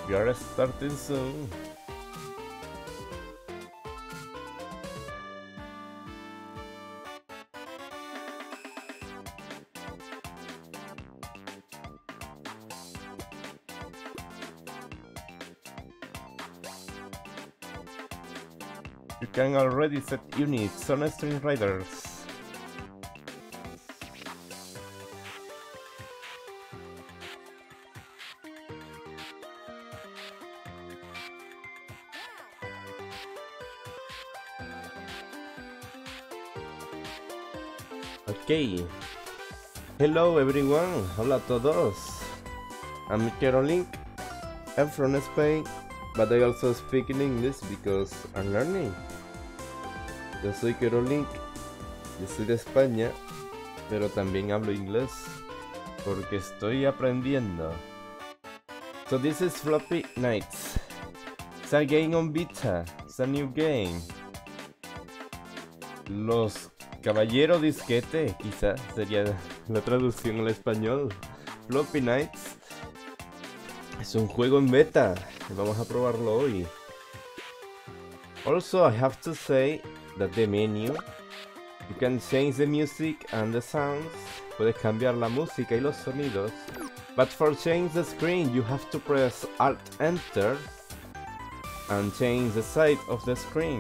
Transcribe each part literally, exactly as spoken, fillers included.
We are starting soon. You can already set units on Stream Riders. Okay. Hello everyone. Hola a todos. I'm Kerolink. I'm from Spain, but I also speak in English because I'm learning. Yo soy Kerolink. Yo soy de España, pero también hablo inglés porque estoy aprendiendo. So this is Floppy Knights. It's a game on Vita. It's a new game. Los Caballero Disquete, quizá sería la traducción al español. Floppy Knights es un juego en beta. Vamos a probarlo hoy. Also, I have to say that the menu, you can change the music and the sounds. Puedes cambiar la música y los sonidos. But for change the screen, you have to press Alt Enter and change the side of the screen.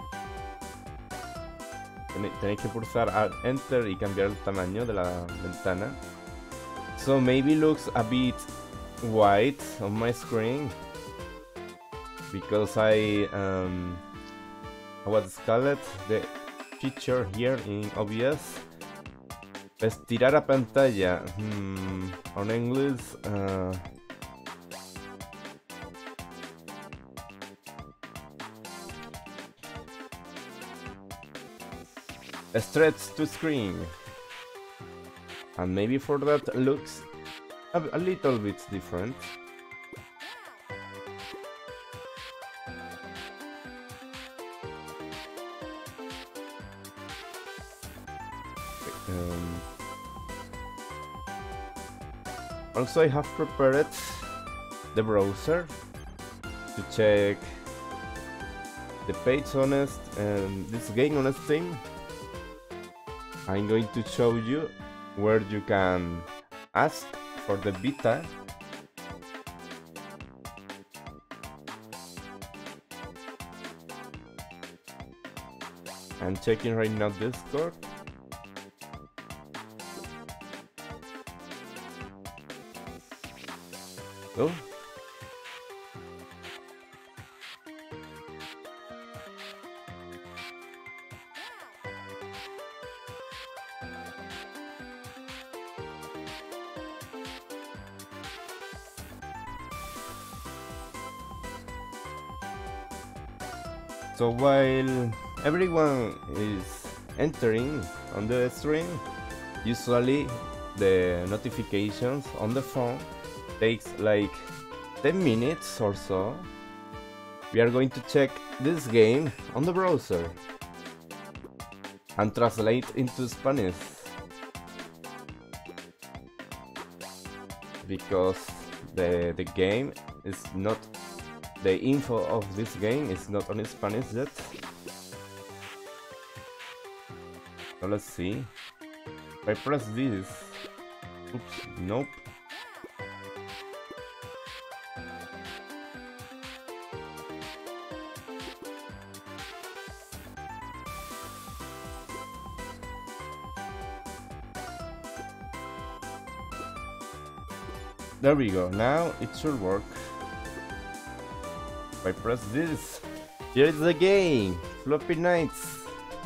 Tenéis que pulsar Alt Enter y cambiar el tamaño de la ventana. So maybe looks a bit white on my screen because I um what's called the feature here in O B S. Estirar a pantalla. Hmm, on English. Uh, Stretch to screen, and maybe for that looks a, a little bit different. Um, also, I have prepared the browser to check the page on um, this game on Steam. I'm going to show you where you can ask for the beta. I'm checking right now Discord. Oh. So while everyone is entering on the stream, usually the notifications on the phone takes like ten minutes or so. We are going to check this game on the browser and translate into Spanish because the, the game is not The info of this game is not on Spanish yet. So let's see. If I press this. Oops, nope. There we go. Now it should work. I press this. Here is the game, Floppy Knights.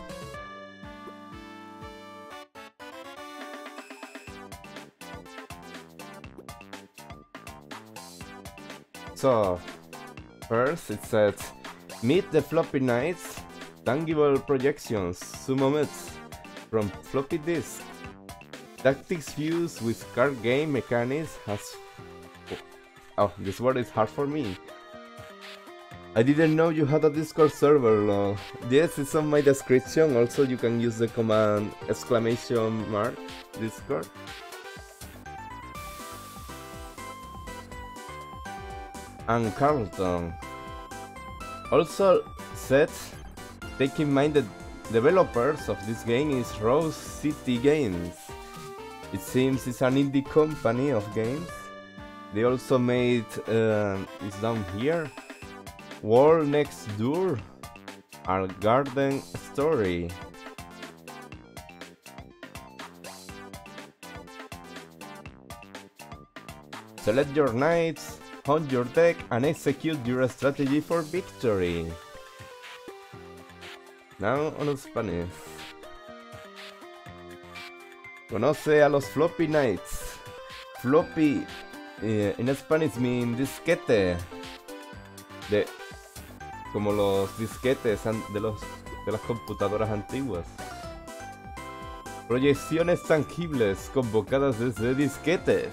So, first it says, meet the Floppy Knights, tangible projections, Sumomets, from floppy disk. Tactics fused with card game mechanics has... Oh, this word is hard for me. I didn't know you had a Discord server, no. Yes, it's on my description. Also, you can use the command exclamation mark Discord. and Carlton. Also said, take in mind that developers of this game is Rose City Games. It seems it's an indie company of games. They also made, uh, it's down here, World Next Door, A Garden Story. Select your knights, hunt your deck, and execute your strategy for victory. Now on Spanish. Conoce a los Floppy Knights. Floppy eh, en Spanish mean disquete. De, como los disquetes de, los, de las computadoras antiguas. Proyecciones tangibles convocadas desde disquetes.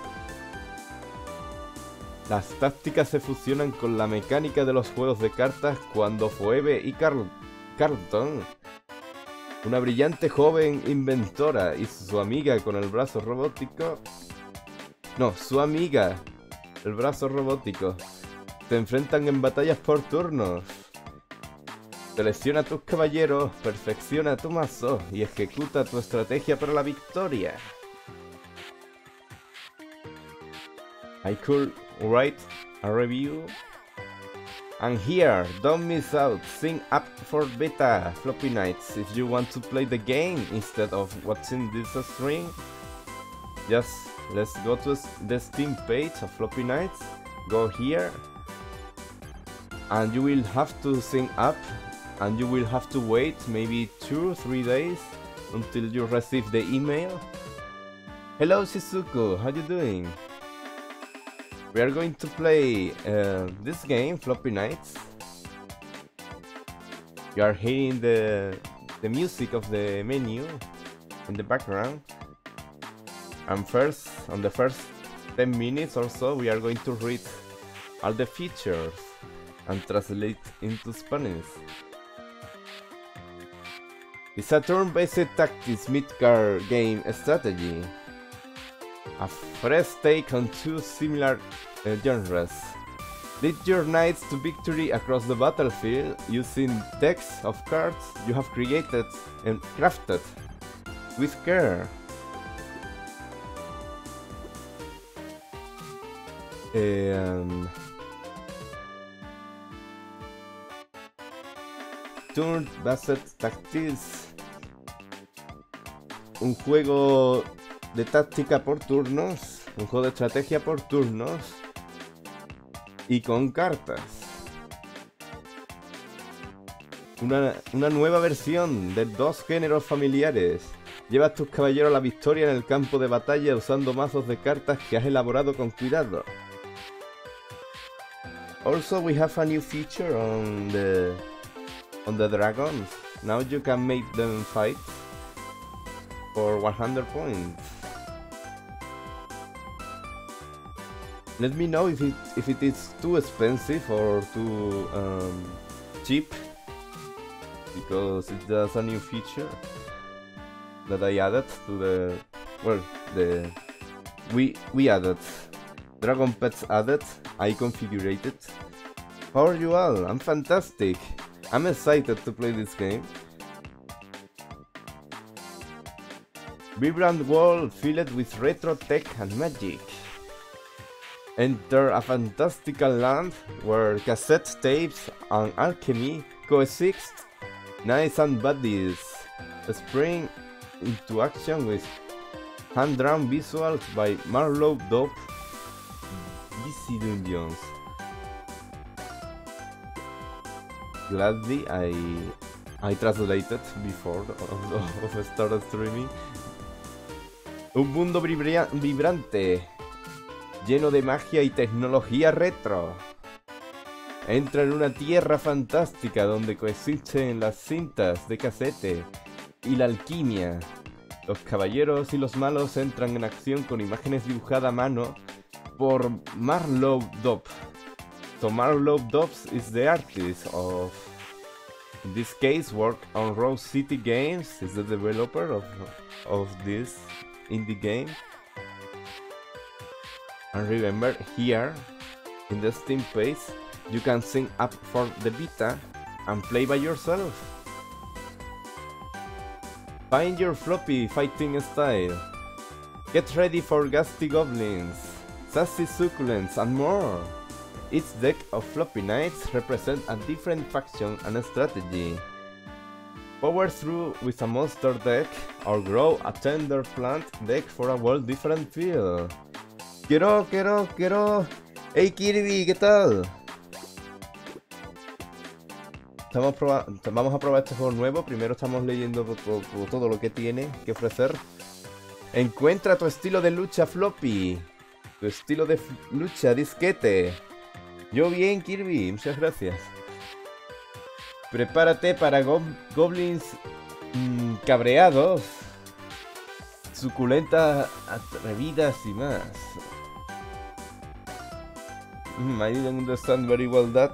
Las tácticas se fusionan con la mecánica de los juegos de cartas cuando Phoebe y Carl Carlton, una brillante joven inventora, y su amiga con el brazo robótico... No, su amiga, el brazo robótico, se enfrentan en batallas por turnos. Selecciona a tus caballeros, perfecciona tu mazo y ejecuta tu estrategia para la victoria. I could write a review. And here, don't miss out, sign up for beta Floppy Knights if you want to play the game instead of watching this stream. Just let's go to the Steam page of Floppy Knights, go here, and you will have to sign up, and you will have to wait maybe two or three days until you receive the email. Hello Shizuku, how you doing? We are going to play uh, this game, Floppy Knights. You are hearing the, the music of the menu in the background. And first, on the first ten minutes or so, we are going to read all the features and translate into Spanish. It's a turn-based tactics mid-card game strategy. A fresh take on two similar uh, genres. Lead your knights to victory across the battlefield using decks of cards you have created and crafted with care. Um, Turn-based tactics. Un juego de táctica por turnos, un juego de estrategia por turnos y con cartas. Una, una nueva versión de dos géneros familiares. Llevas tus caballeros a la victoria en el campo de batalla usando mazos de cartas que has elaborado con cuidado. Also, we have a new feature on the on the dragons. Now you can make them fight for one hundred points. Let me know if it if it is too expensive or too um, cheap, because it's just a new feature that I added to the well the we we added Dragon Pets added. I configured it. How are you all? I'm fantastic. I'm excited to play this game. Vibrant world filled with retro tech and magic. Enter a fantastical land where cassette tapes and alchemy coexist. Knights and buddies spring into action with hand-drawn visuals by Marlowe Dope. Busy Dungeons. Gladly, I I translated before of, of start streaming. Un mundo vibria vibrante, lleno de magia y tecnología retro. Entra en una tierra fantástica donde coexisten las cintas de casete y la alquimia. Los caballeros y los malos entran en acción con imágenes dibujadas a mano por Marlowe Dope. So Marlowe Dope is the artist of, in this case, work on Rose City Games, is the developer of, of this indie game. And remember, here in the Steam page, you can sign up for the beta and play by yourself. Find your floppy fighting style. Get ready for ghastly goblins, sassy succulents, and more. Each deck of Floppy Knights represents a different faction and a strategy. Power through with a monster deck or grow a tender plant deck for a world different feel. Quiero, quiero, quiero. Hey Kirby, ¿qué tal? Estamos vamos a probar este juego nuevo. Primero estamos leyendo todo lo que tiene que ofrecer. Encuentra tu estilo de lucha, Floppy. Tu estilo de lucha, disquete. Yo bien, Kirby, muchas gracias. Prepárate para go goblins mmm, cabreados, suculentas, atrevidas y más. Mm, I didn't understand very well that.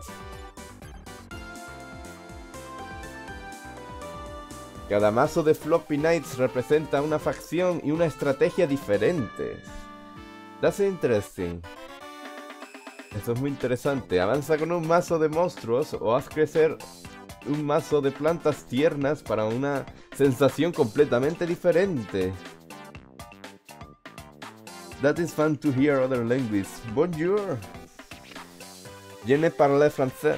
Cada mazo de Floppy Knights representa una facción y una estrategia diferentes. That's interesting. Esto es muy interesante. Avanza con un mazo de monstruos o haz crecer un mazo de plantas tiernas para una sensación completamente diferente. That is fun to hear other languages. Bonjour. Je ne parle français.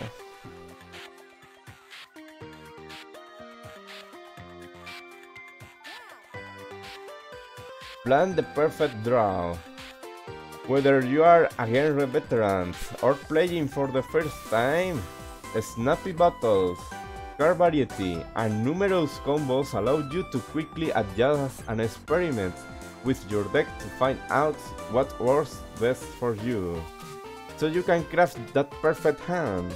Plan the perfect draw. Whether you are a game veteran or playing for the first time, snappy battles, card variety, and numerous combos allow you to quickly adjust and experiment with your deck to find out what works best for you, so you can craft that perfect hand.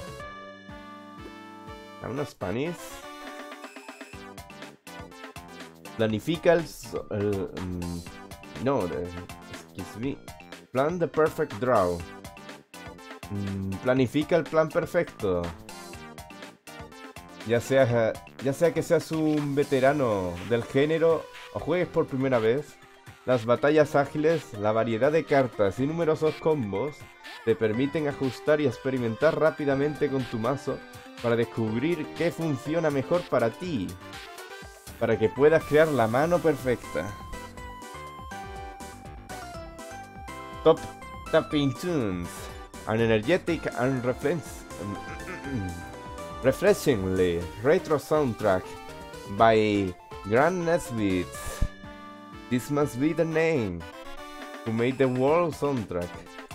¿Hablo Spanish? Planifica el... el um, no, the, excuse me. Plan the perfect draw. Mm, planifica el plan perfecto. Ya sea, ya sea que seas un veterano del género o juegues por primera vez, las batallas ágiles, la variedad de cartas y numerosos combos te permiten ajustar y experimentar rápidamente con tu mazo para descubrir qué funciona mejor para ti, para que puedas crear la mano perfecta. Top tapping tunes, an energetic and refresh, refreshingly retro soundtrack by Grant Nesbitt. This must be the name who made the world soundtrack.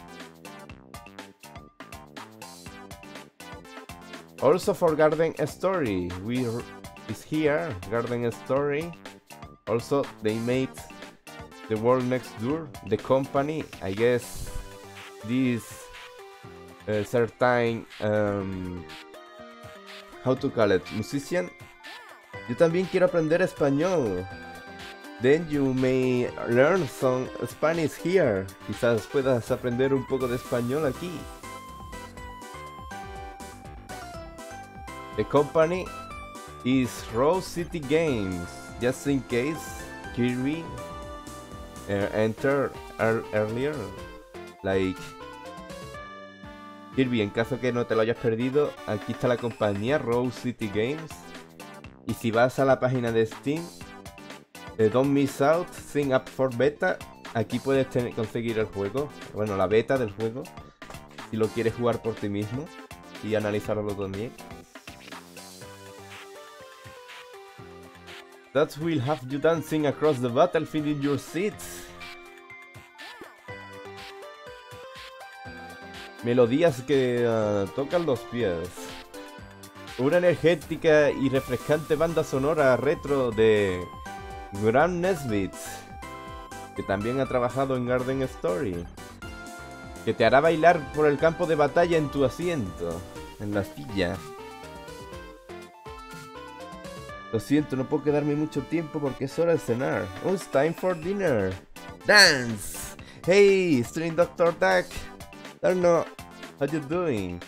Also for Garden Story, we is here. Garden Story. Also they made The World Next Door, the company, I guess this uh, certain, um, how to call it, musician. Yo también quiero aprender español. Then you may learn some Spanish here. Quizás puedas aprender un poco de español aquí. The company is Rose City Games, just in case Kirby Uh, enter er earlier, like Kirby, en caso que no te lo hayas perdido, aquí está la compañía Rose City Games, y si vas a la página de Steam, eh, Don't Miss Out, Sign Up for Beta, aquí puedes tener, conseguir el juego, bueno, la beta del juego, si lo quieres jugar por ti mismo y analizarlo también. That will have you dancing across the battlefield in your seats. Melodías que uh, tocan los pies. Una energética y refrescante banda sonora retro de Grant Nesbitt, que también ha trabajado en Garden Story, que te hará bailar por el campo de batalla en tu asiento, en la silla. Lo siento, no puedo quedarme mucho tiempo porque es hora de cenar. Oh, it's time for dinner. Dance! Hey, String Doctor Duck! Don't know how you doing.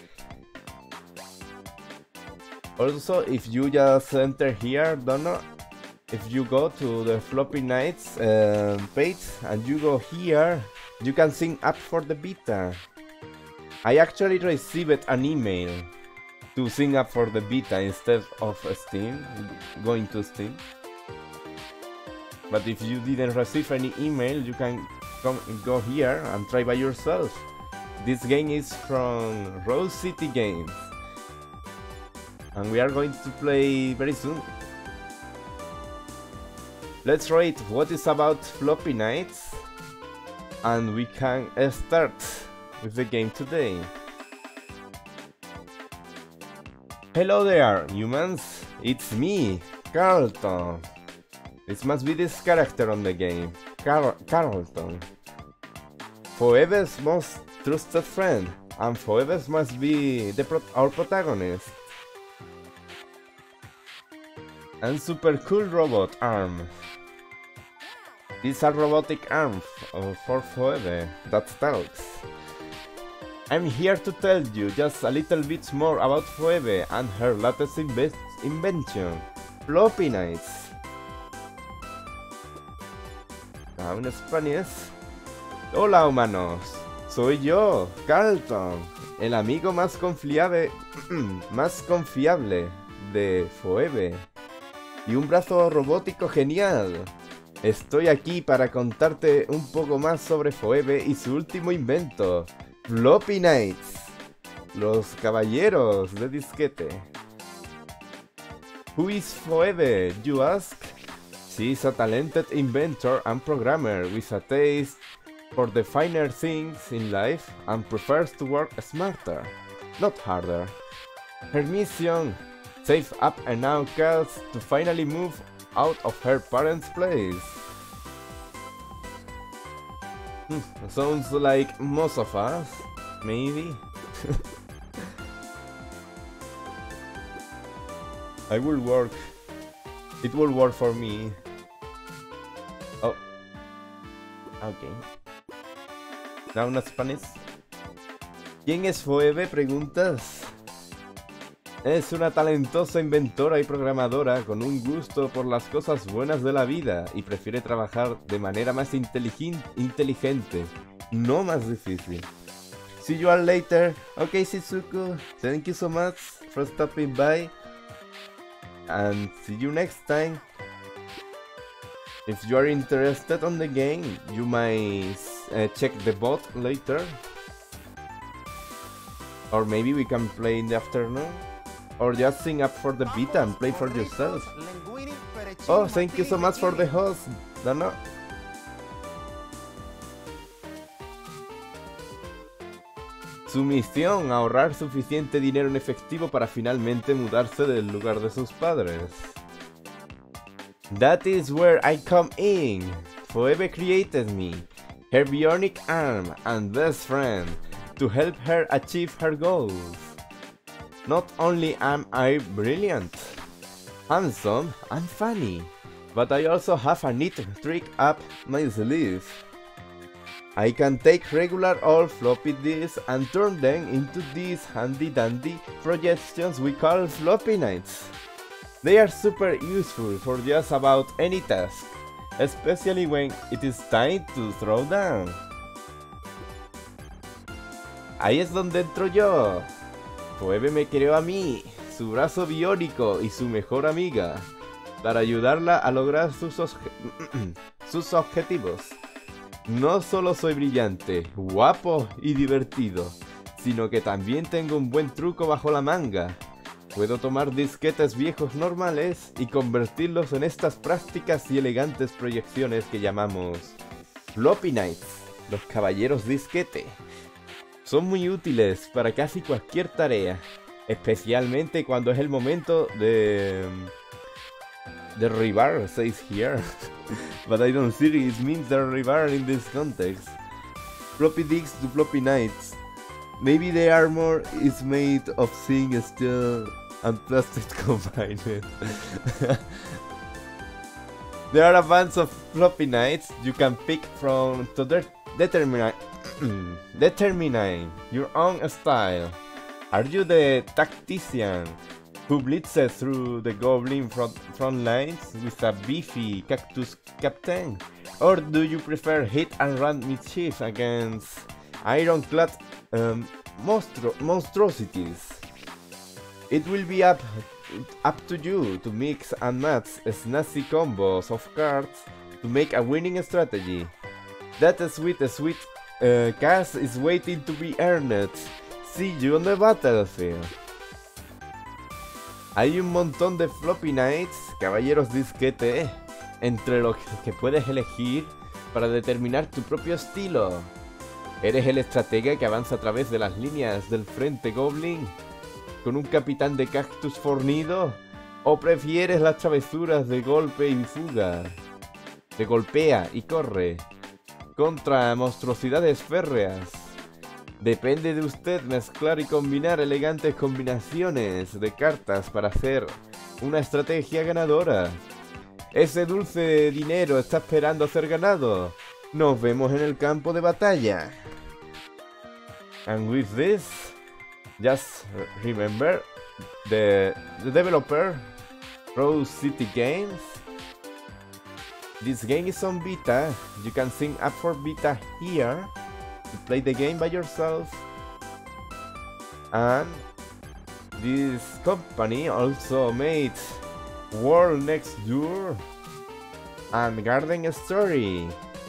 Also, if you just enter here, don't know, if you go to the Floppy Knights uh, page and you go here, you can sign up for the beta. I actually received an email to sign up for the beta instead of Steam, going to Steam. But if you didn't receive any email, you can come go here and try by yourself. This game is from Rose City Games, and we are going to play very soon. Let's rate what is about Floppy Knights, and we can start with the game today. Hello there, humans! It's me, Carlton. This must be this character on the game, Car Carlton. Phoebe's most trusted friend, and Phoebe must be the pro our protagonist. And super cool robot arm. These are robotic arms for Phoebe that talks. I'm here to tell you just a little bit more about Phoebe and her latest inve invention, Floppy Knights. Now en Spanish. Hola humanos, soy yo, Carlton, el amigo más confiable, más confiable de Phoebe. Y un brazo robótico genial. Estoy aquí para contarte un poco más sobre Phoebe y su último invento, Floppy Knights, los caballeros de disquete. Who is Phoebe, you ask? She is a talented inventor and programmer with a taste for the finer things in life and prefers to work smarter, not harder. Her mission: save up enough cash to finally move out of her parents' place. Hmm, sounds like most of us, maybe. I will work. It will work for me. Oh. Okay. Now in Spanish. ¿Quién es Phoebe? Preguntas. Es una talentosa inventora y programadora con un gusto por las cosas buenas de la vida y prefiere trabajar de manera más inteligente, no más difícil. See you all later. Okay, Shizuku, thank you so much for stopping by, and see you next time. If you are interested on the game, you might uh, check the bot later, or maybe we can play in the afternoon. Or just sign up for the beta and play for yourself. Oh, thank you so much for the host, Dana. Su misión: ahorrar suficiente dinero en efectivo para finalmente mudarse del lugar de sus padres. That is where I come in. Phoebe created me, her bionic arm and best friend, to help her achieve her goals. Not only am I brilliant, handsome, and funny, but I also have a neat trick up my sleeve. I can take regular old floppy disks and turn them into these handy-dandy projections we call Floppy Knights. They are super useful for just about any task, especially when it is time to throw down. Ahí es donde entro yo. Phoebe me creó a mí, su brazo biónico y su mejor amiga, para ayudarla a lograr sus, sus objetivos. No solo soy brillante, guapo y divertido, sino que también tengo un buen truco bajo la manga. Puedo tomar disquetes viejos normales y convertirlos en estas prácticas y elegantes proyecciones que llamamos Floppy Knights, los caballeros disquete. Son muy útiles para casi cualquier tarea, especialmente cuando es el momento de derribar, says here, but I don't see it means derribar in this context. Floppy disks to Floppy Knights. Maybe the armor is made of zinc, steel, and plastic combined. There are a bunch of Floppy Knights you can pick from to de determine determine your own style. Are you the tactician who blitzes through the goblin front, front lines with a beefy cactus captain? Or do you prefer hit and run mischief against ironclad um, monstro monstrosities. It will be up, up to you to mix and match snazzy combos of cards to make a winning strategy. That sweet, sweet uh, cash is waiting to be earned. See you on the battlefield. Hay un montón de floppy knights, caballeros disquete, entre los que puedes elegir para determinar tu propio estilo. ¿Eres el estratega que avanza a través de las líneas del frente Goblin con un capitán de cactus fornido? ¿O prefieres las travesuras de golpe y fuga? De golpea y corre contra monstruosidades férreas. Depende de usted mezclar y combinar elegantes combinaciones de cartas para hacer una estrategia ganadora. Ese dulce dinero está esperando a ser ganado. Nos vemos en el campo de batalla. And with this, just remember the, the developer, Rose City Games. This game is on beta. You can sign up for beta here to play the game by yourself. And this company also made World Next Door and Garden Story.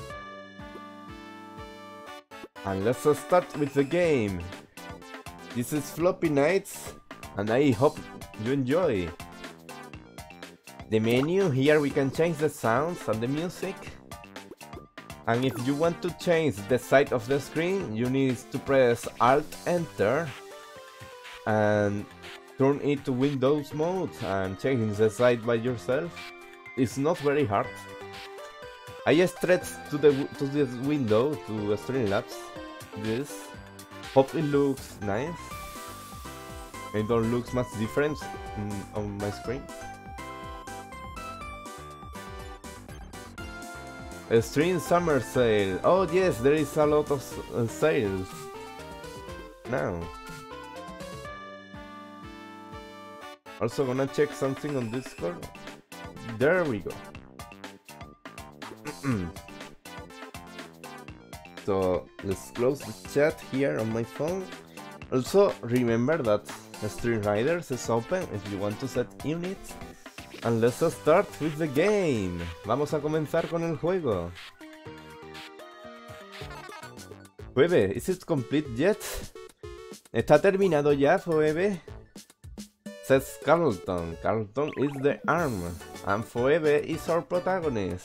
And let's start with the game. This is Floppy Knights, and I hope you enjoy. The menu, here we can change the sounds and the music. And if you want to change the side of the screen, you need to press Alt Enter and turn it to Windows mode and change the side by yourself. It's not very hard. I stretched to the to this window to Streamlabs. This hope it looks nice. It don't look much different mm, on my screen. A Stream Summer Sale. Oh yes, there is a lot of uh, sales now. Also gonna check something on Discord. There we go. So let's close the chat here on my phone. Also remember that Stream Riders is open if you want to set units. And let's start with the game. Vamos a comenzar con el juego. Phoebe, is it complete yet? ¿Está terminado ya, Phoebe? Says Carlton. Carlton is the arm, and Phoebe is our protagonist.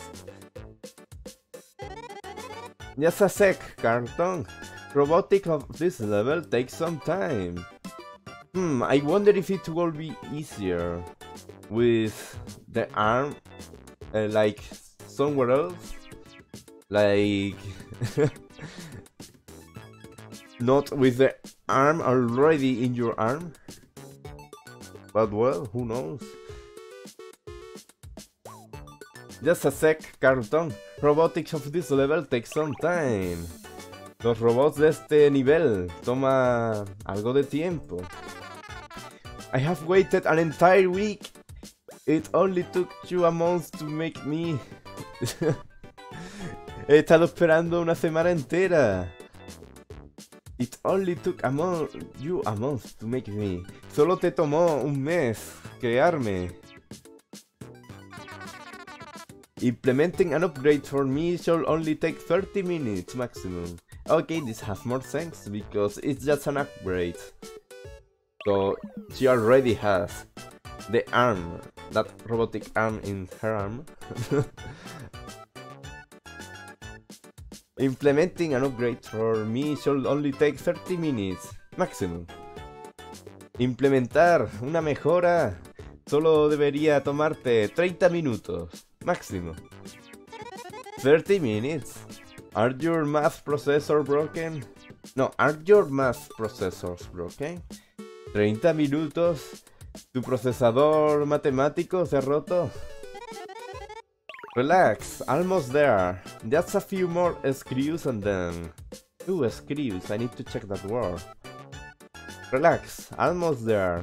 Just a sec, Carlton. Robotic of this level takes some time. Hmm, I wonder if it will be easier with the arm, uh, like somewhere else, like not with the arm already in your arm. But well, who knows? Just a sec, Carlton. Robotics of this level takes some time. Los robots de este nivel toma algo de tiempo. I have waited an entire week. It only took you a month to make me. He estado esperando una semana entera. It only took a month, you a month to make me. Solo te tomó un mes crearme. Implementing an upgrade for me shall only take thirty minutes maximum. Okay, this has more sense because it's just an upgrade. So she already has the arm, that robotic arm in her arm. Implementing an upgrade for me should only take thirty minutes maximum. Implementar una mejora solo debería tomarte treinta minutos máximo. thirty minutes? Are your math processor broken? No, are your math processors broken? treinta minutos. ¿Tu procesador matemático se ha roto? Relax, almost there. Just a few more screws and then... Two screws, I need to check that word. Relax, almost there.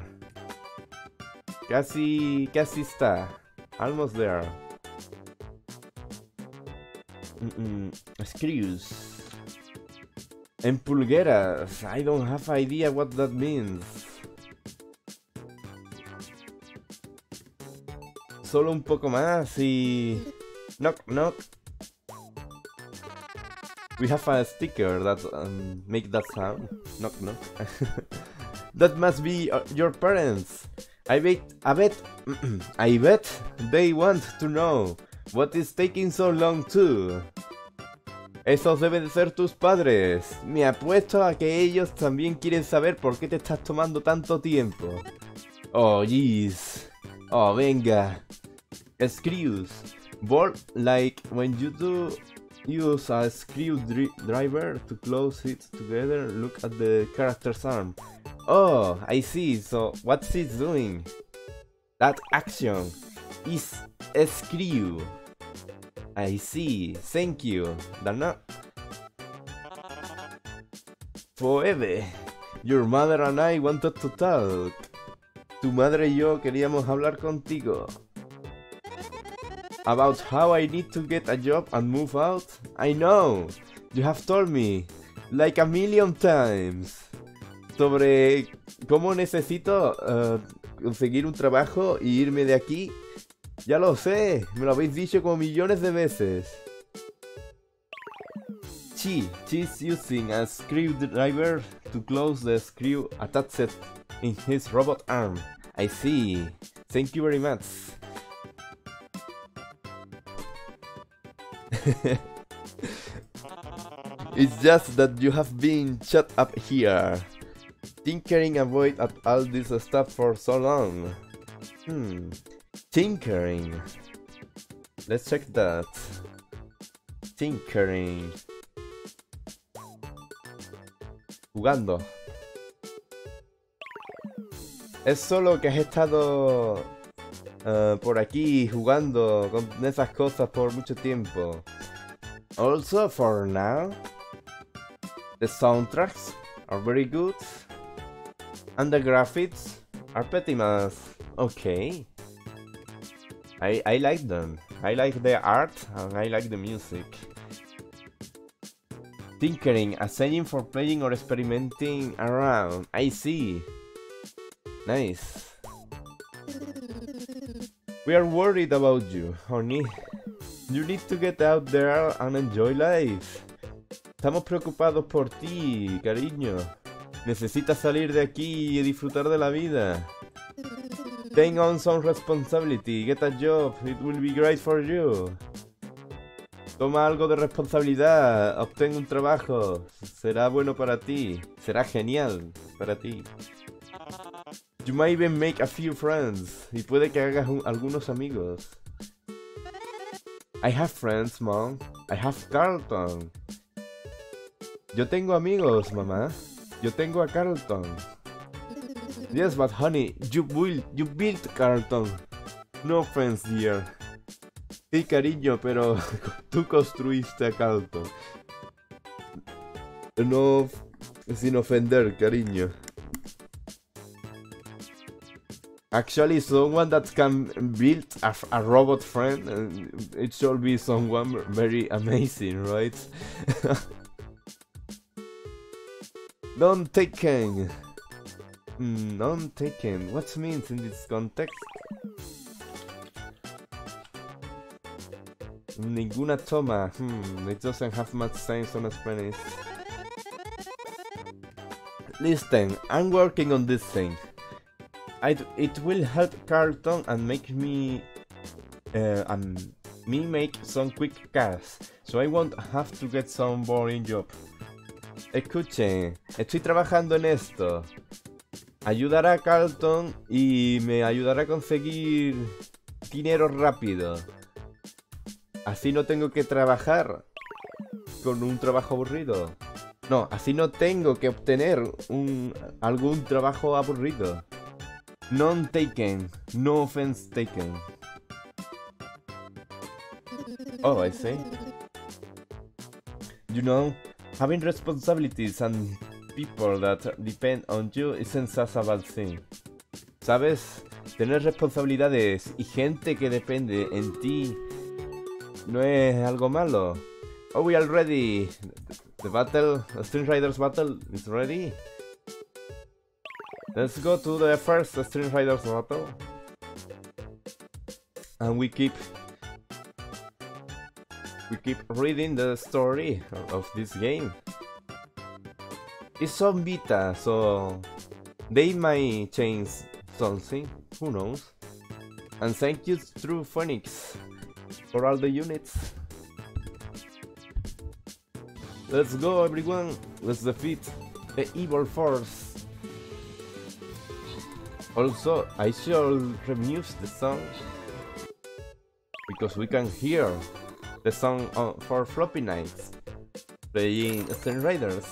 Casi, casi está. Almost there. Mm -mm. Screws. En pulgueras. I don't have idea what that means. Solo un poco más y... Knock, knock. We have a sticker that um, make that sound. Knock, knock. That must be uh, your parents. I bet, I bet, I bet they want to know what is taking so long too. Esos deben de ser tus padres. Me apuesto a que ellos también quieren saber por qué te estás tomando tanto tiempo. Oh, jeez. Oh, venga. Screws. Bolt like when you do use a screwdriver to close it together. Look at the character's arm. Oh, I see. So what's it doing? That action is a screw. I see. Thank you. Dana. Phoebe, your mother and I wanted to talk. Tu madre y yo queríamos hablar contigo. About how I need to get a job and move out? I know. You have told me. Like a million times. Sobre cómo necesito uh, conseguir un trabajo y irme de aquí. Ya lo sé, me lo habéis dicho como millones de veces. She, she's using a screwdriver to close the screw attached in his robot arm. I see. Thank you very much. It's just that you have been shut up here, tinkering away at all this stuff for so long. Hmm. Tinkering. Let's check that. Tinkering. Jugando. Es solo que has estado uh, por aquí jugando con esas cosas por mucho tiempo. Also, for now, the soundtracks are very good, and the graphics are pretty much okay. I, I like them. I like the art and I like the music. Tinkering, a saying for playing or experimenting around. I see. Nice. We are worried about you, honey. You need to get out there and enjoy life. Estamos preocupados por ti, cariño. Necesitas salir de aquí y disfrutar de la vida. Take on some responsibility, get a job, it will be great for you. Toma algo de responsabilidad, obtén un trabajo, será bueno para ti, será genial para ti. You might even make a few friends, y puede que hagas un, algunos amigos. I have friends, mom. I have Carlton. Yo tengo amigos, mamá. Yo tengo a Carlton. Yes, but honey, you built, you built Carlton. No offense, dear. Sí, cariño, pero tú construiste a Carlton. No, sin ofender, cariño. Actually, someone that can build a, a robot friend, it should be someone very amazing, right? Don't take Ken. Mm, don't taken. What means in this context? Ninguna toma. Hmm, it doesn't have much sense on Spanish. Listen, I'm working on this thing. I it will help Carlton and make me uh, and me make some quick cash, so I won't have to get some boring job. Escuchen, estoy trabajando en esto. Ayudará a Carlton y me ayudará a conseguir dinero rápido. Así no tengo que trabajar con un trabajo aburrido. No, así no tengo que obtener un algún trabajo aburrido. None taken. No offense taken. Oh, I see. You know, having responsibilities and people that depend on you isn't such a bad thing. ¿Sabes? Tener responsabilidades y gente que depende en ti no es algo malo. Oh, we already... The battle, the Stream Riders battle is ready. Let's go to the first Stream Riders battle. And we keep we keep reading the story of this game. It's on beta, so they might change something, who knows. And thank you True Phoenix for all the units. Let's go everyone, let's defeat the evil force. Also, I should remute the song because we can hear the song uh, for Floppy Knights playing Stream Riders.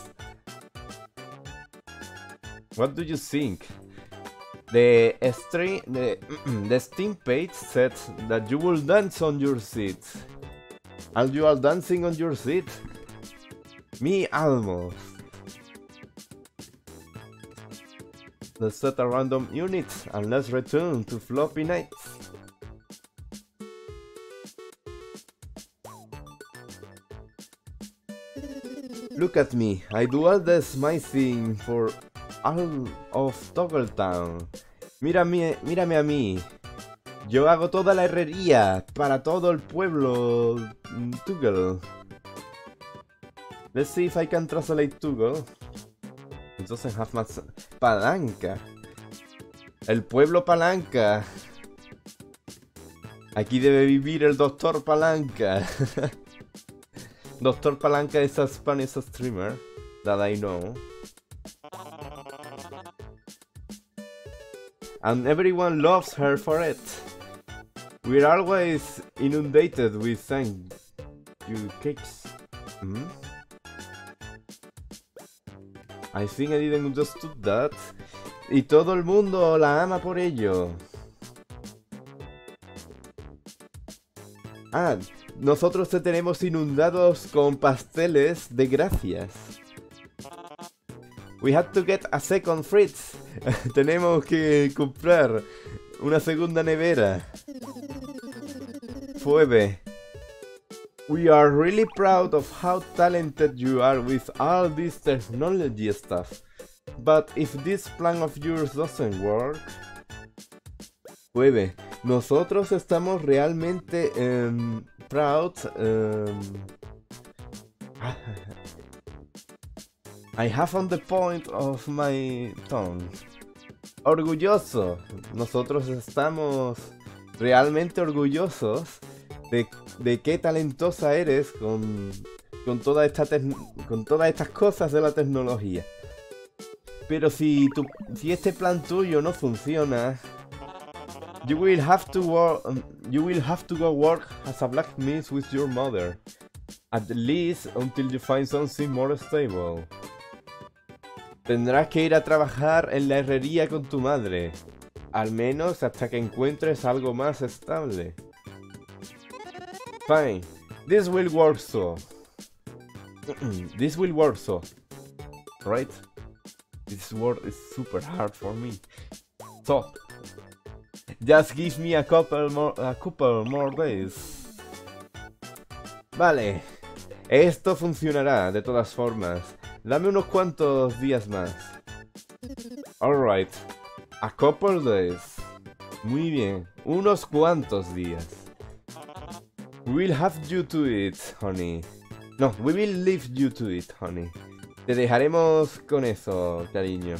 What do you think? The stream, the, the Steam page said that you will dance on your seat. Are you all dancing on your seat? Me almost. Let's set a random unit and let's return to Floppy Knights. Look at me, I do all the smithing for all of Toggletown. Mírame, mírame a mí. Yo hago toda la herrería para todo el pueblo Toggle. Let's see if I can translate Toggle. It doesn't have much. Palanca. El pueblo Palanca. Aquí debe vivir el doctor Palanca. doctor Palanca is a Spanish streamer that I know. And everyone loves her for it. We're always inundated with thank you cakes. Hmm? I think I didn't understood that. Y todo el mundo la ama por ello. Ah, nosotros te tenemos inundados con pasteles de gracias. We had to get a second fridge. Tenemos que comprar una segunda nevera. Phoebe. We are really proud of how talented you are with all this technology stuff. But if this plan of yours doesn't work... Phoebe, nosotros estamos realmente um, proud... Um... I have on the point of my tongue. Orgulloso. Nosotros estamos realmente orgullosos de, de qué talentosa eres con, con, toda esta con todas estas cosas de la tecnología. Pero si, tu, si este plan tuyo no funciona, you will have to work, um, you will have to go work as a blacksmith with your mother, at least until you find something more stable. Tendrás que ir a trabajar en la herrería con tu madre, al menos hasta que encuentres algo más estable. Fine, this will work so. This will work so. Right? This word is super hard for me. So, just give me a couple more, a couple more days. Vale, esto funcionará de todas formas. Dame unos cuantos días más. Alright, a couple days. Muy bien, unos cuantos días. We'll have you to it, honey. No, we will leave you to it, honey. Te dejaremos con eso, cariño.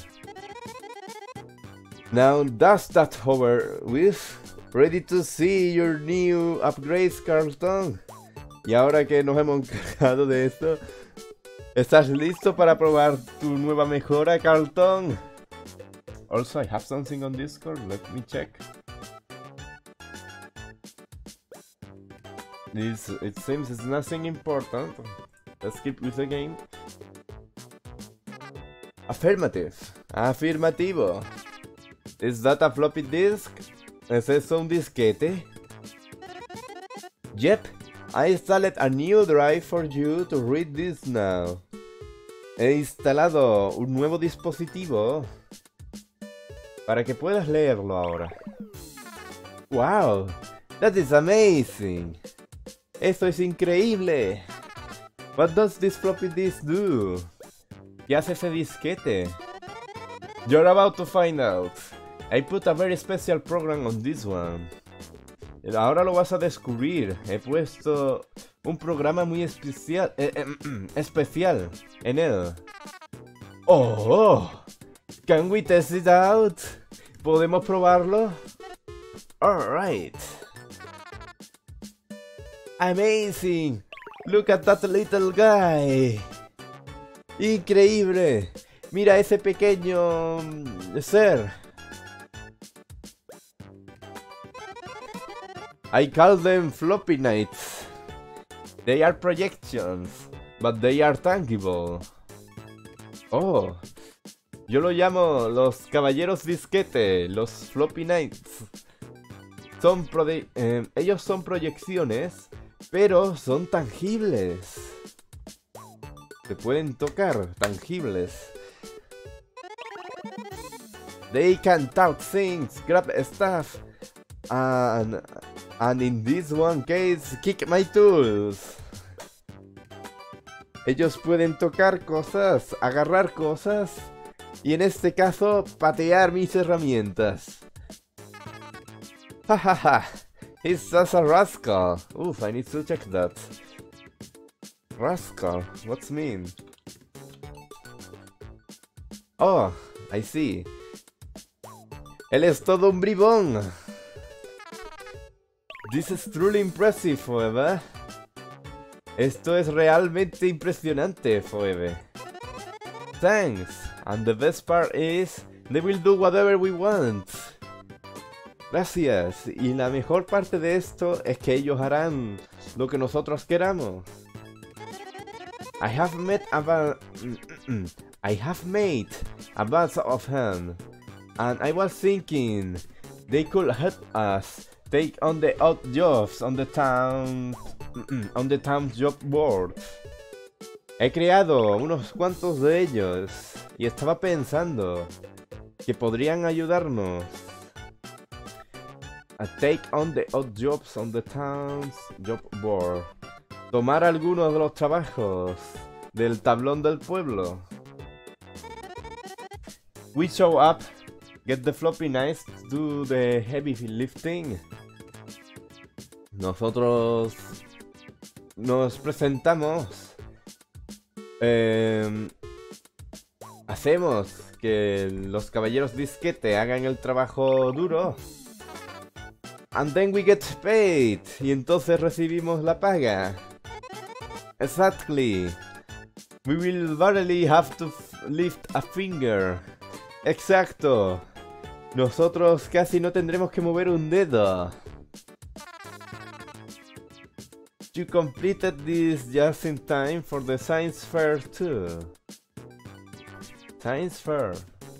Now that's that over with. Ready to see your new upgrades, Carlton. Y ahora que nos hemos encargado de esto, ¿estás listo para probar tu nueva mejora, Carlton? Also, I have something on Discord. Let me check. This, it seems it's nothing important. Let's keep with the game. Affirmative. Afirmativo. Is that a floppy disk? ¿Es eso un disquete? Yep. I installed a new drive for you to read this now. He instalado un nuevo dispositivo para que puedas leerlo ahora. Wow, that is amazing. Esto es increíble. What does this floppy disk do? ¿Qué hace ese disquete? You're about to find out. I put a very special program on this one. Ahora lo vas a descubrir. He puesto un programa muy especial, eh, eh, especial en él. Oh, can we test it out? ¿Podemos probarlo? Alright. Amazing. Look at that little guy. Increíble. Mira ese pequeño ser. I call them floppy knights. They are projections, but they are tangible. Oh, yo lo llamo los caballeros disquete, los floppy knights. Son eh, ellos son proyecciones, pero son tangibles. Se pueden tocar, tangibles. They can touch things, grab stuff, and, and in this one case, kick my tools. Ellos pueden tocar cosas, agarrar cosas, y en este caso, patear mis herramientas. Hahaha, he's just a rascal. Oof, I need to check that. Rascal, what's mean? Oh, I see. Él es todo un bribón. This is truly impressive, Phoebe. Esto es realmente impresionante, Phoebe. Thanks. And the best part is, they will do whatever we want. Gracias. Y la mejor parte de esto es que ellos harán lo que nosotros queramos. I have met a I have made a bunch of them, and I was thinking they could help us take on the odd jobs on the town on the town job board. He creado unos cuantos de ellos y estaba pensando que podrían ayudarnos a take on the odd jobs on the town's job board. Tomar algunos de los trabajos del tablón del pueblo. We show up, get the floppy knights to do the heavy lifting. Nosotros nos presentamos. Eh, hacemos que los caballeros disquete hagan el trabajo duro. And then we get paid. Y entonces recibimos la paga. Exactly. We will barely have to lift a finger. Exacto. Nosotros casi no tendremos que mover un dedo. You completed this just in time for the science fair too. Science fair.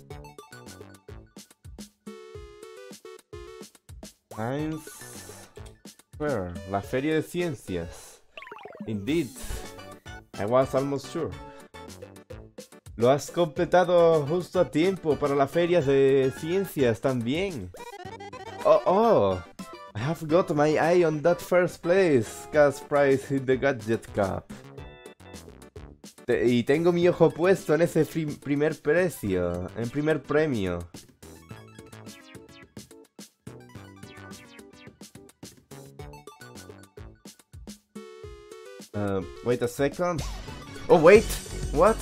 Science fair. La feria de ciencias. Indeed. I was almost sure. Lo has completado justo a tiempo para la feria de ciencias también. Oh, oh. I have got my eye on that first place cash prize in the Gadget Cup. Te y tengo mi ojo puesto en ese primer precio, en primer premio. Uh, wait a second. Oh wait, what?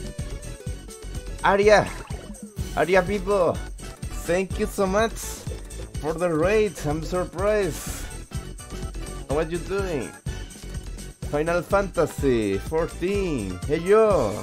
Aria, Aria people, thank you so much for the raid. I'm surprised. What are you doing? Final Fantasy fourteen. Hey yo.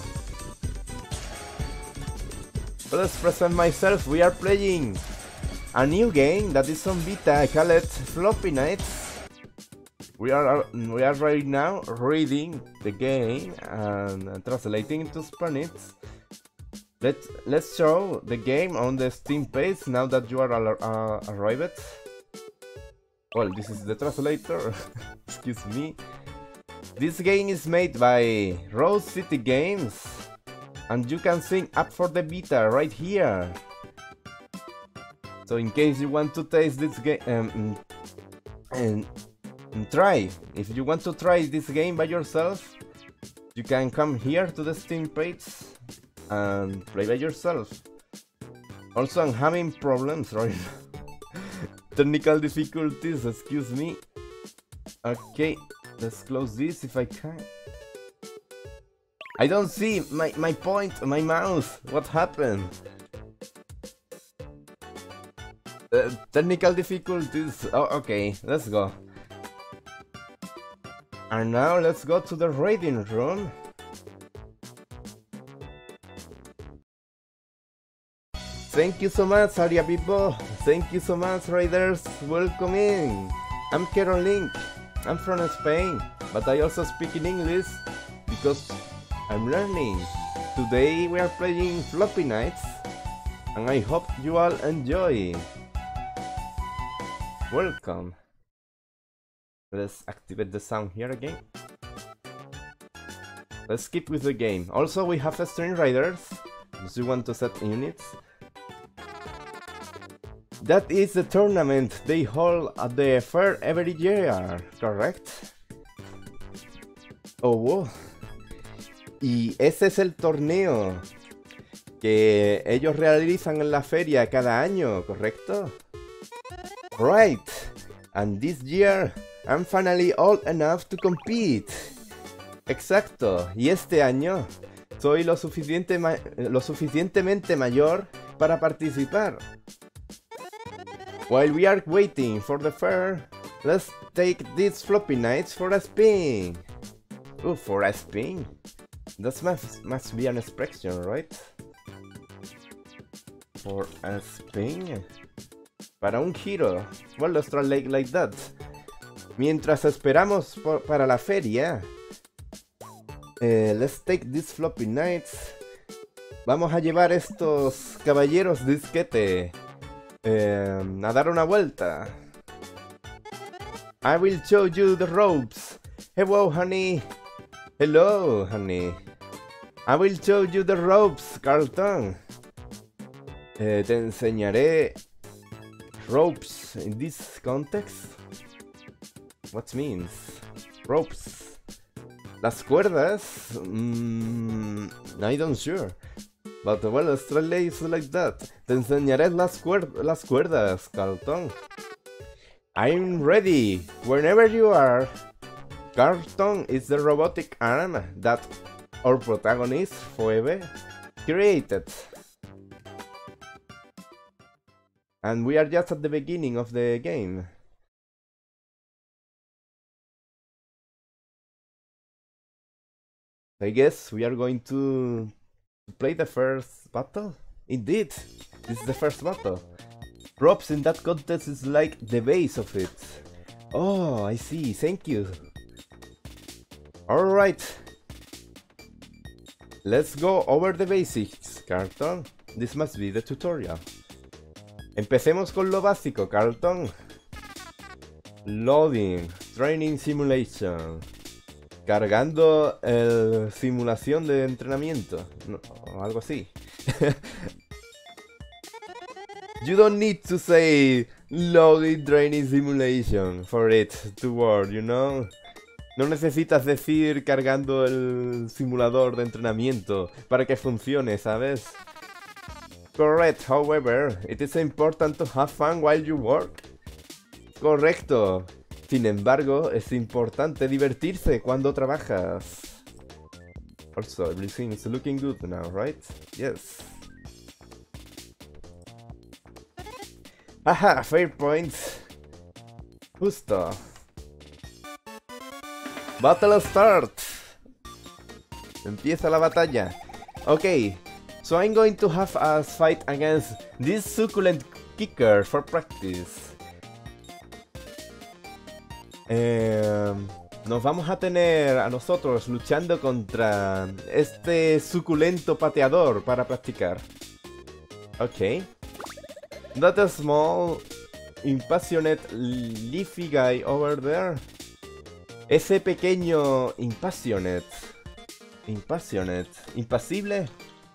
Let's present myself. We are playing a new game that is on Vita. I call it Floppy Knights. We are we are right now reading the game and translating into Spanish. Let's let's show the game on the Steam page now that you are uh, arrived. Well, this is the translator. Excuse me. This game is made by Rose City Games, and you can sign up for the beta right here. So in case you want to taste this game um, and, and try, if you want to try this game by yourself, you can come here to the Steam page and play by yourself. Also, I'm having problems right now. Technical difficulties, excuse me. Okay, let's close this if I can. I don't see my, my point, my mouse. What happened? Uh, technical difficulties. Oh, okay, let's go. And now let's go to the raiding room. Thank you so much, Aria people. Thank you so much, raiders. Welcome in. I'm Carol Link. I'm from Spain, but I also speak in English because I'm learning. Today we are playing Floppy Nights, and I hope you all enjoy. Welcome. Let's activate the sound here again. Let's keep with the game. Also, we have the Stream Raiders. If you want to set units. That is the tournament they hold at the fair every year, correct? Oh, wow. Y ese es el torneo que ellos realizan en la feria cada año, ¿correcto? Right. And this year, I'm finally old enough to compete. Exacto. Y este año, soy lo, suficiente ma lo suficientemente mayor para participar. While we are waiting for the fair, let's take these Floppy Nights for a spin. Oh, for a spin? That must, must be an expression, right? For a spin? Para un giro. Well, let's translate like that. Mientras esperamos por, para la feria, eh, let's take these Floppy Nights. Vamos a llevar estos caballeros disquete eh, a dar una vuelta. I will show you the ropes. Hello, honey. Hello, honey. I will show you the ropes, Carlton. Eh, te enseñaré ropes in this context. What means? Ropes. Las cuerdas? Mm, I don't sure. But well, let's translate it like that. Te enseñaré las, cuer las cuerdas, Carlton. I'm ready. Whenever you are. Carlton is the robotic arm that our protagonist, Phoebe, created. And we are just at the beginning of the game. I guess we are going to play the first battle? Indeed, this is the first battle. Props in that contest is like the base of it. Oh, I see, thank you. Alright. Let's go over the basics, Carlton. This must be the tutorial. Empecemos con lo básico, Carlton. Loading, Training Simulation. Cargando el simulación de entrenamiento. No, o algo así. You don't need to say Loading Training Simulation for it to work, you know? No necesitas decir cargando el simulador de entrenamiento para que funcione, ¿sabes? Correct, however, it is important to have fun while you work. Correcto. Sin embargo, es importante divertirse cuando trabajas. Also, everything is looking good now, right? Yes. Ajá, fair point. Justo. Battle start. Empieza la batalla. Okay, so I'm going to have us fight against this succulent kicker for practice. Eh, nos vamos a tener a nosotros luchando contra este suculento pateador para practicar. Ok. That a small, impassionate, leafy guy over there. Ese pequeño impassionate. Impassionate. Impasible.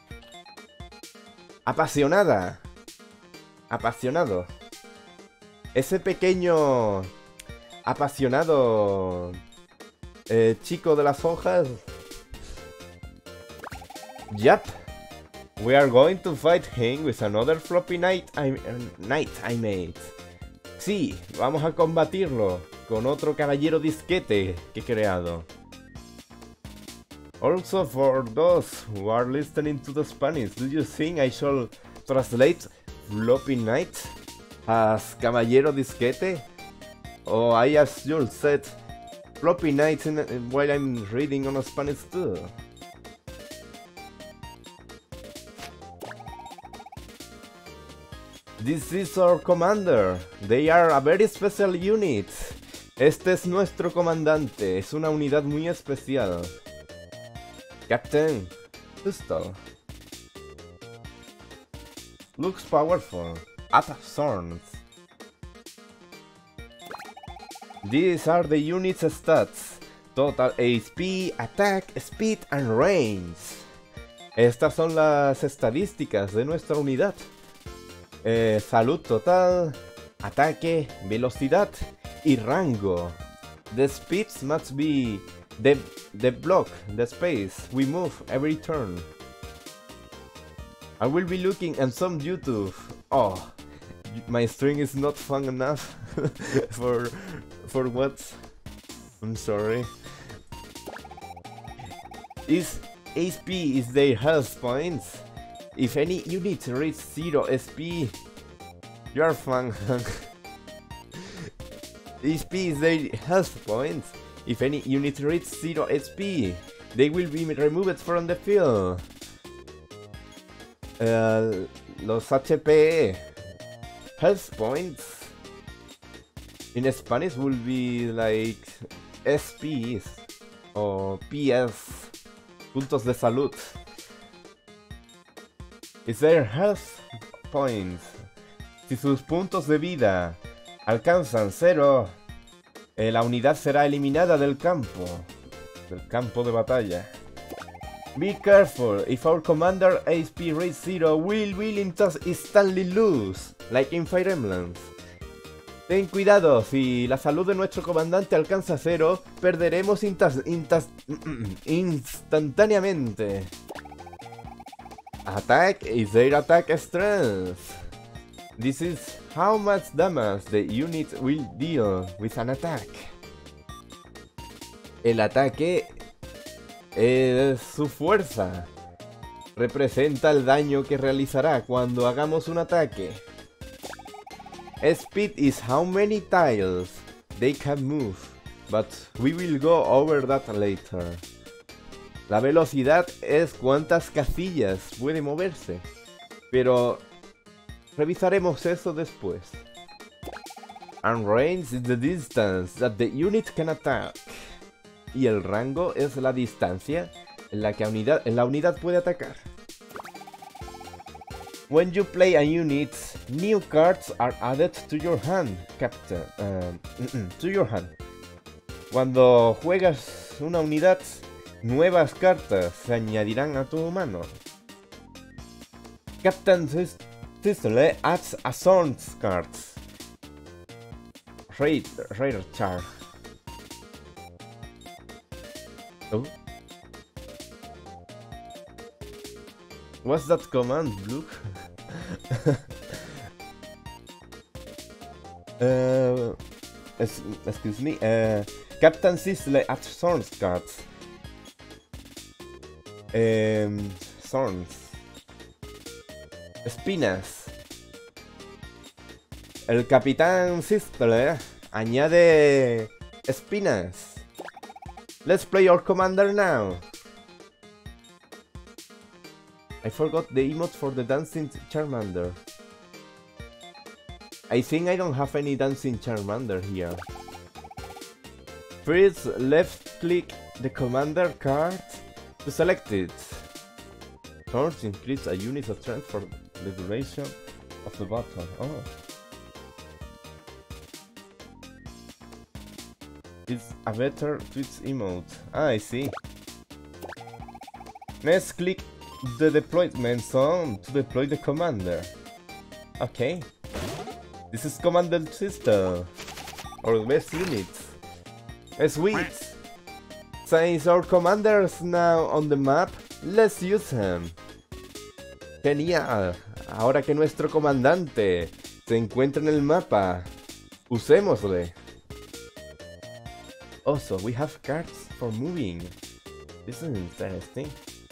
Apasionada. Apasionado. Ese pequeño apasionado eh, chico de las hojas. Yep. We are going to fight him with another floppy knight I, uh, knight I made. Sí, vamos a combatirlo con otro caballero disquete que he creado. Also, for those who are listening to the Spanish, do you think I shall translate floppy knight as caballero disquete? Or I, as you said, floppy knight in, while I'm reading on Spanish too? This is our commander. They are a very special unit. Este es nuestro comandante. Es una unidad muy especial. Captain Pistol. Looks powerful. Attack Swords. These are the unit's stats. Total H P, attack, speed and range. Estas son las estadísticas de nuestra unidad. Eh, salud total, ataque, velocidad y rango. The speeds must be the, the block, the space we move every turn. I will be looking at some YouTube. Oh, my string is not fun enough for for what? I'm sorry. Is H P is their health points? If any unit reaches zero S P, you are fun. H P is their health points. If any unit reaches zero S P, they will be removed from the field. Uh, los H P, health points, in Spanish will be like S Ps or P S, puntos de salud. Is their health points. Si sus puntos de vida alcanzan cero, eh, la unidad será eliminada del campo, del campo de batalla. Be careful, if our commander H P reaches zero, we will instantly lose, like in Fire Emblem. Ten cuidado, si la salud de nuestro comandante alcanza cero, perderemos instantáneamente. Attack is their attack strength. This is how much damage the unit will deal with an attack. El ataque es su fuerza. Representa el daño que realizará cuando hagamos un ataque. Speed is how many tiles they can move, but we will go over that later. La velocidad es cuántas casillas puede moverse, pero revisaremos eso después. And range is the distance that the unit can attack. Y el rango es la distancia en la que unidad, en la unidad puede atacar. When you play a unit, new cards are added to your hand, Captain. Uh, to your hand. Cuando juegas una unidad, nuevas cartas se añadirán a tu mano. Captain Thistle adds a Swords card. Raid, Raider Char. Oh. What's that command, Luke? uh, excuse me. Uh, Captain Thistle adds Swords cards. Um, Thorns. Espinas. El Capitán Thistle añade espinas. Let's play our commander now. I forgot the emote for the Dancing Charmander. I think I don't have any Dancing Charmander here. First, left click the commander card to select it. Thorns increase a unit of strength for the duration of the battle. Oh. It's a better Twitch emote. Ah, I see. Next, click the deployment zone to deploy the commander. Okay. This is Commander Thistle, our best unit. Sweet! Since our commander is now on the map, Let's use him. Genial. Ahora que nuestro comandante se encuentra en el mapa, usémosle. Also, we have cards for moving. This is interesting.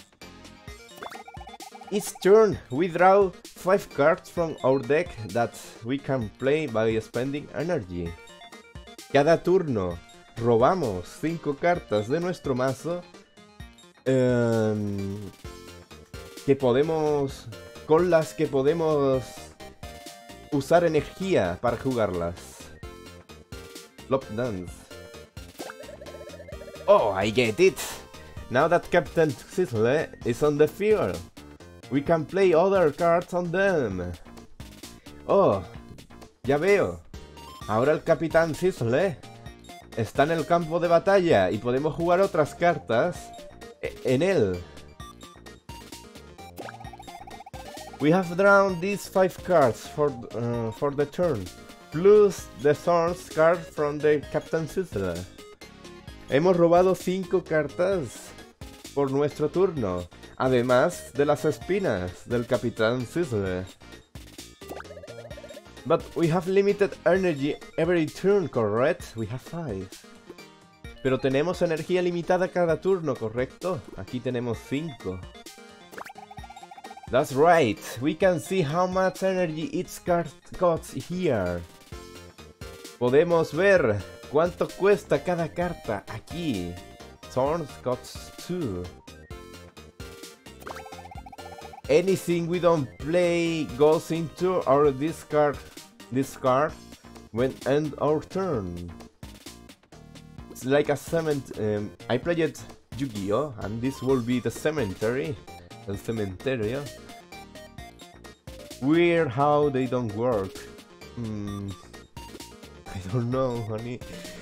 Each turn, we draw five cards from our deck that we can play by spending energy. Cada turno, robamos cinco cartas de nuestro mazo um, que podemos, con las que podemos usar energía para jugarlas. Flop Dance. Oh, I get it! Now that Captain Sizzle is on the field, we can play other cards on them. Oh, ya veo. Ahora el Capitán Sizzle está en el campo de batalla y podemos jugar otras cartas en él. We have drawn these five cards for uh, for the turn, plus the Thorns card from the Captain Sizzle. Hemos robado cinco cartas por nuestro turno, además de las espinas del Capitán Sizzle. But we have limited energy every turn, correct? We have five. Pero tenemos energía limitada cada turno, ¿correcto? Aquí tenemos cinco. That's right. We can see how much energy each card costs here. Podemos ver cuánto cuesta cada carta aquí. Thorns costs two. Anything we don't play goes into our discard discard when end our turn. It's like a cement. Um, I played Yu-Gi-Oh! And this will be the cemetery. El cementerio. Weird how they don't work. Mm, I don't know, honey.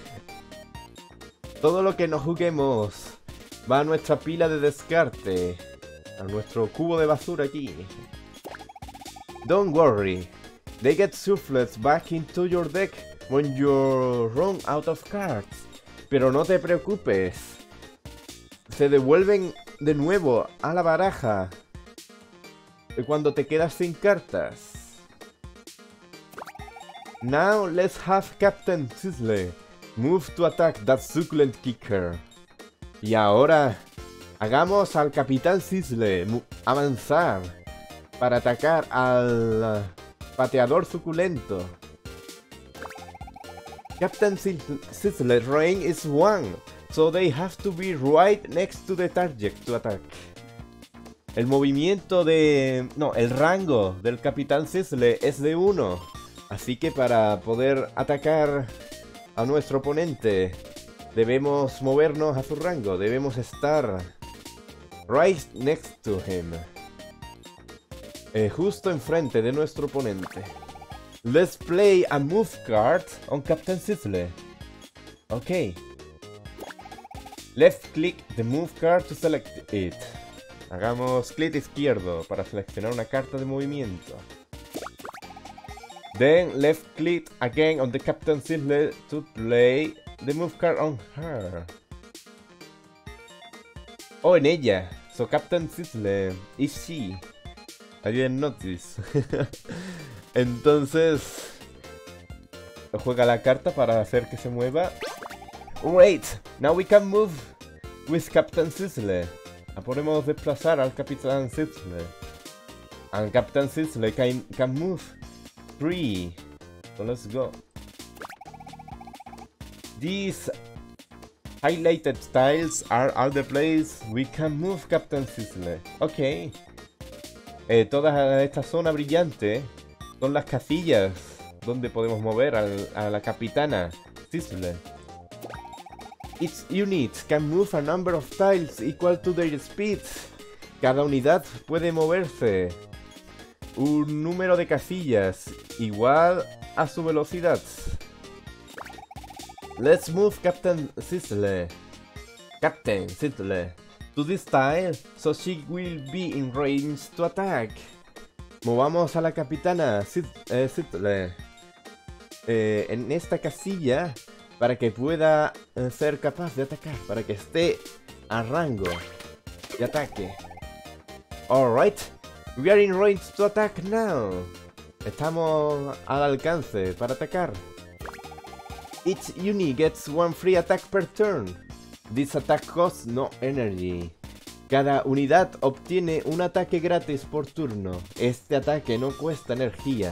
Todo lo que no juguemos va a nuestra pila de descarte. A nuestro cubo de basura aquí. Don't worry. They get shuffled back into your deck when you run out of cards. Pero no te preocupes. Se devuelven de nuevo a la baraja cuando te quedas sin cartas. Now let's have Captain Sizzle move to attack that succulent kicker. Y ahora hagamos al Capitán Sizzle avanzar para atacar al pateador suculento. Captain Sizzle's range is one, so they have to be right next to the target to attack. El movimiento de... no, el rango del Capitán Sizzle es de uno. Así que para poder atacar a nuestro oponente debemos movernos a su rango. Debemos estar right next to him. Eh, justo enfrente de nuestro oponente. Let's play a move card on Captain Sizzle. Ok. Left click the move card to select it. Hagamos clic izquierdo para seleccionar una carta de movimiento. Then left click again on the Captain Sizzle to play the move card on her. Oh, en ella. So Captain Sizzle is she. I didn't notice. Entonces juega la carta para hacer que se mueva. Wait, now we can move with Captain Sizzle. Podemos desplazar al Capitán Sizzle. And Captain Sizzle can, can move three. So let's go. These highlighted tiles are all the place we can move Captain Sizzle. Ok. Eh, toda esta zona brillante son las casillas donde podemos mover al, a la Capitana Sizzle. Each unit can move a number of tiles equal to their speed. Cada unidad puede moverse un número de casillas igual a su velocidad. Let's move Captain Sizzle. Captain Sizzle to this tile so she will be in range to attack. Movamos a la Capitana Sizzle eh, en esta casilla para que pueda eh, ser capaz de atacar, para que esté a rango de ataque. Alright, we are in range to attack now. Estamos al alcance para atacar. Each unit gets one free attack per turn. This attack costs no energy. Cada unidad obtiene un ataque gratis por turno. Este ataque no cuesta energía.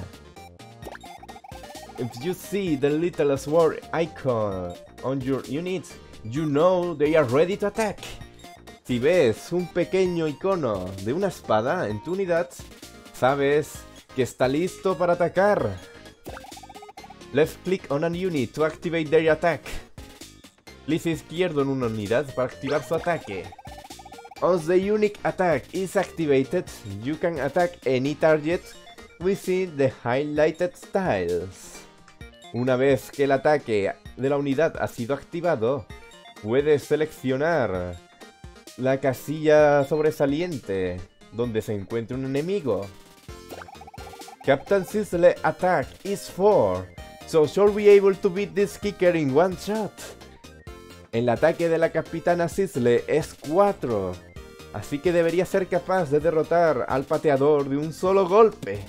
If you see the little sword icon on your unit, you know they are ready to attack. Si ves un pequeño icono de una espada en tu unidad, sabes que está listo para atacar. Left click on a unit to activate their attack. Clic izquierdo en una unidad para activar su ataque. Once the unique attack is activated, you can attack any target within the highlighted tiles. Una vez que el ataque de la unidad ha sido activado, puedes seleccionar la casilla sobresaliente donde se encuentre un enemigo. Captain Sizzle attack is four, so she'll be able to beat this kicker in one shot. El ataque de la Capitana Sizzle es cuatro, así que debería ser capaz de derrotar al pateador de un solo golpe.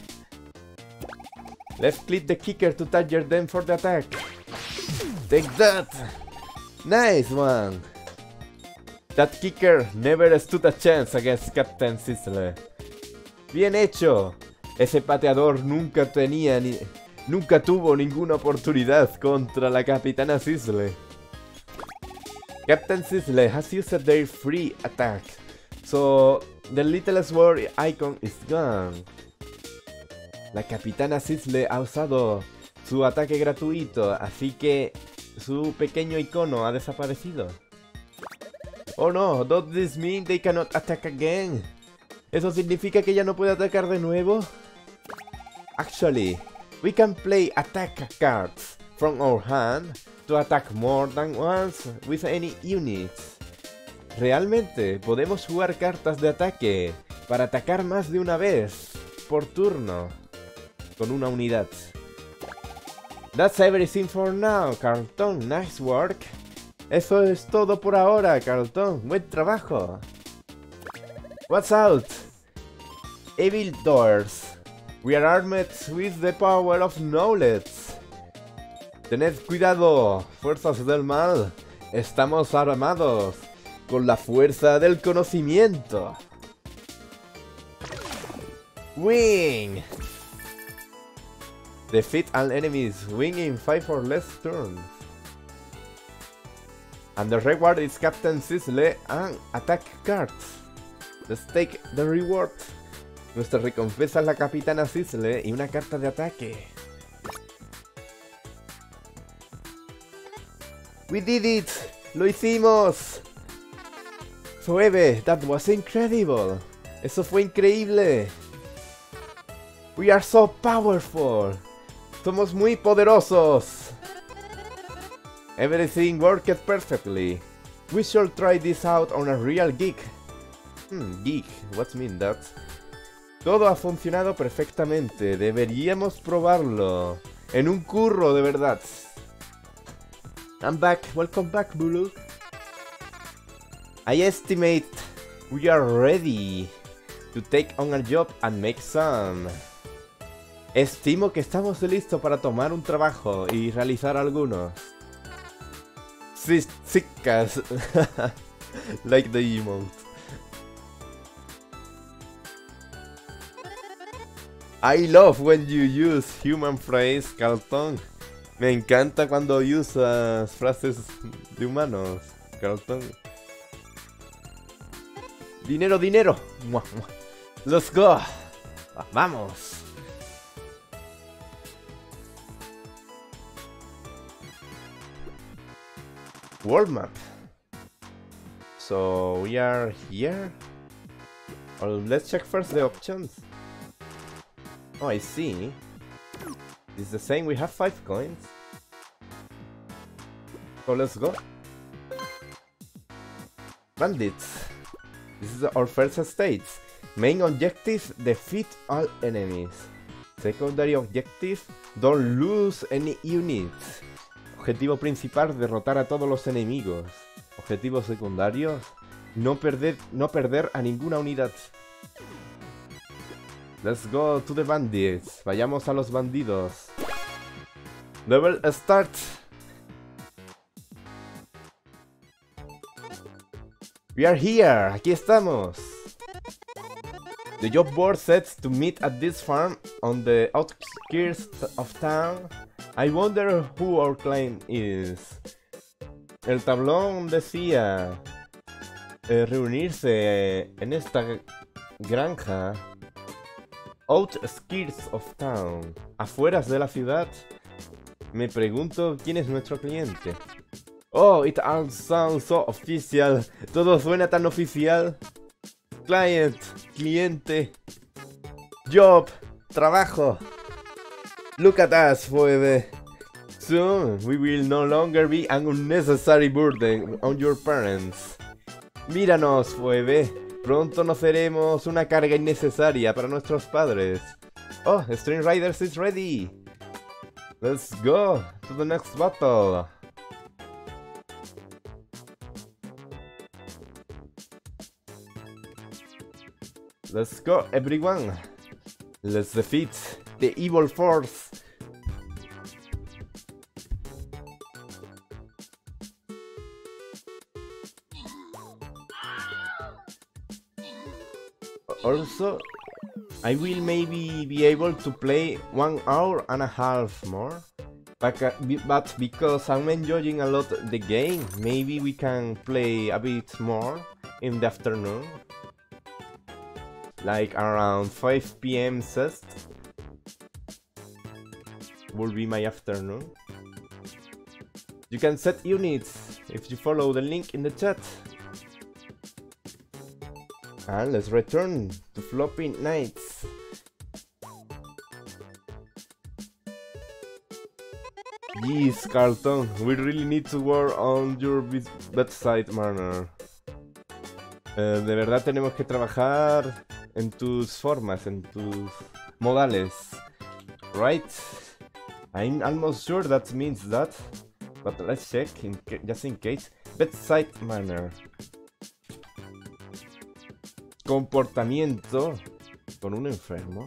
Left click the kicker to target them for the attack. Take that! Nice one! That kicker never stood a chance against Captain Sizzle. Bien hecho. Ese pateador nunca tenía ni nunca tuvo ninguna oportunidad contra la Capitana Sizzle. Captain Sizzle has used their free attack, so the little sword icon is gone. La Capitana Sizzle ha usado su ataque gratuito, así que su pequeño icono ha desaparecido. Oh no, does this mean they cannot attack again? ¿Eso significa que ya no puede atacar de nuevo? Actually, we can play attack cards from our hand to attack more than once with any unit. Realmente podemos jugar cartas de ataque para atacar más de una vez por turno con una unidad. That's everything for now, Carlton. Nice work. Eso es todo por ahora, Carlton. Buen trabajo. What's out? Evil doors. We are armed with the power of knowledge. Tened cuidado, fuerzas del mal. Estamos armados con la fuerza del conocimiento. Wing. Defeat all enemies, win in five or less turns. And the reward is Captain Sizzle and attack cards. Let's take the reward. Nuestra recompensa es la Capitana Sizzle y una carta de ataque. We did it! ¡Lo hicimos! Phoebe, that was incredible! ¡Eso fue increíble! We are so powerful! ¡Somos muy poderosos! Everything worked perfectly. We should try this out on a real geek. Hmm, geek, what mean that? Todo ha funcionado perfectamente. Deberíamos probarlo. En un curro de verdad. I'm back. Welcome back, Bulu. I estimate we are ready to take on a job and make some. Estimo que estamos listos para tomar un trabajo y realizar algunos. Sickas. Like the emote. I love when you use human phrase, Carlton. Me encanta cuando usas frases de humanos, Carlton. Dinero, dinero. Let's go. Vamos. World map. So we are here. Well, let's check first the options. Oh, I see. It's the same. We have five coins. So let's go. Bandits. This is our first stage. Main objective: defeat all enemies. Secondary objective: don't lose any units. Objetivo principal: derrotar a todos los enemigos. Objetivo secundario: no perder, no perder a ninguna unidad. Let's go to the bandits. Vayamos a los bandidos. Level start. We are here. Aquí estamos. The job board says to meet at this farm on the outskirts of town. I wonder who our client is. El tablón decía eh, reunirse en esta granja. Outskirts of town. Afueras de la ciudad. Me pregunto quién es nuestro cliente. Oh, it all sounds so official. Todo suena tan oficial. Client, cliente, job, trabajo. Look at us, Phoebe. Soon we will no longer be an unnecessary burden on your parents. Míranos, Phoebe. Pronto no seremos una carga innecesaria para nuestros padres. Oh, Stream Riders is ready. Let's go to the next battle. Let's go, everyone. Let's defeat the evil force. Also, I will maybe be able to play one hour and a half more. But, but because I'm enjoying a lot the game, maybe we can play a bit more in the afternoon. Like around five p m cest will be my afternoon. You can set units if you follow the link in the chat. And let's return to Floppy Nights. Yes, Carlton, we really need to work on your bedside manner. Uh, de verdad tenemos que trabajar en tus formas, en tus modales. Right? I'm almost sure that means that. But let's check, in just in case. Bedside manner. Comportamiento con un enfermo.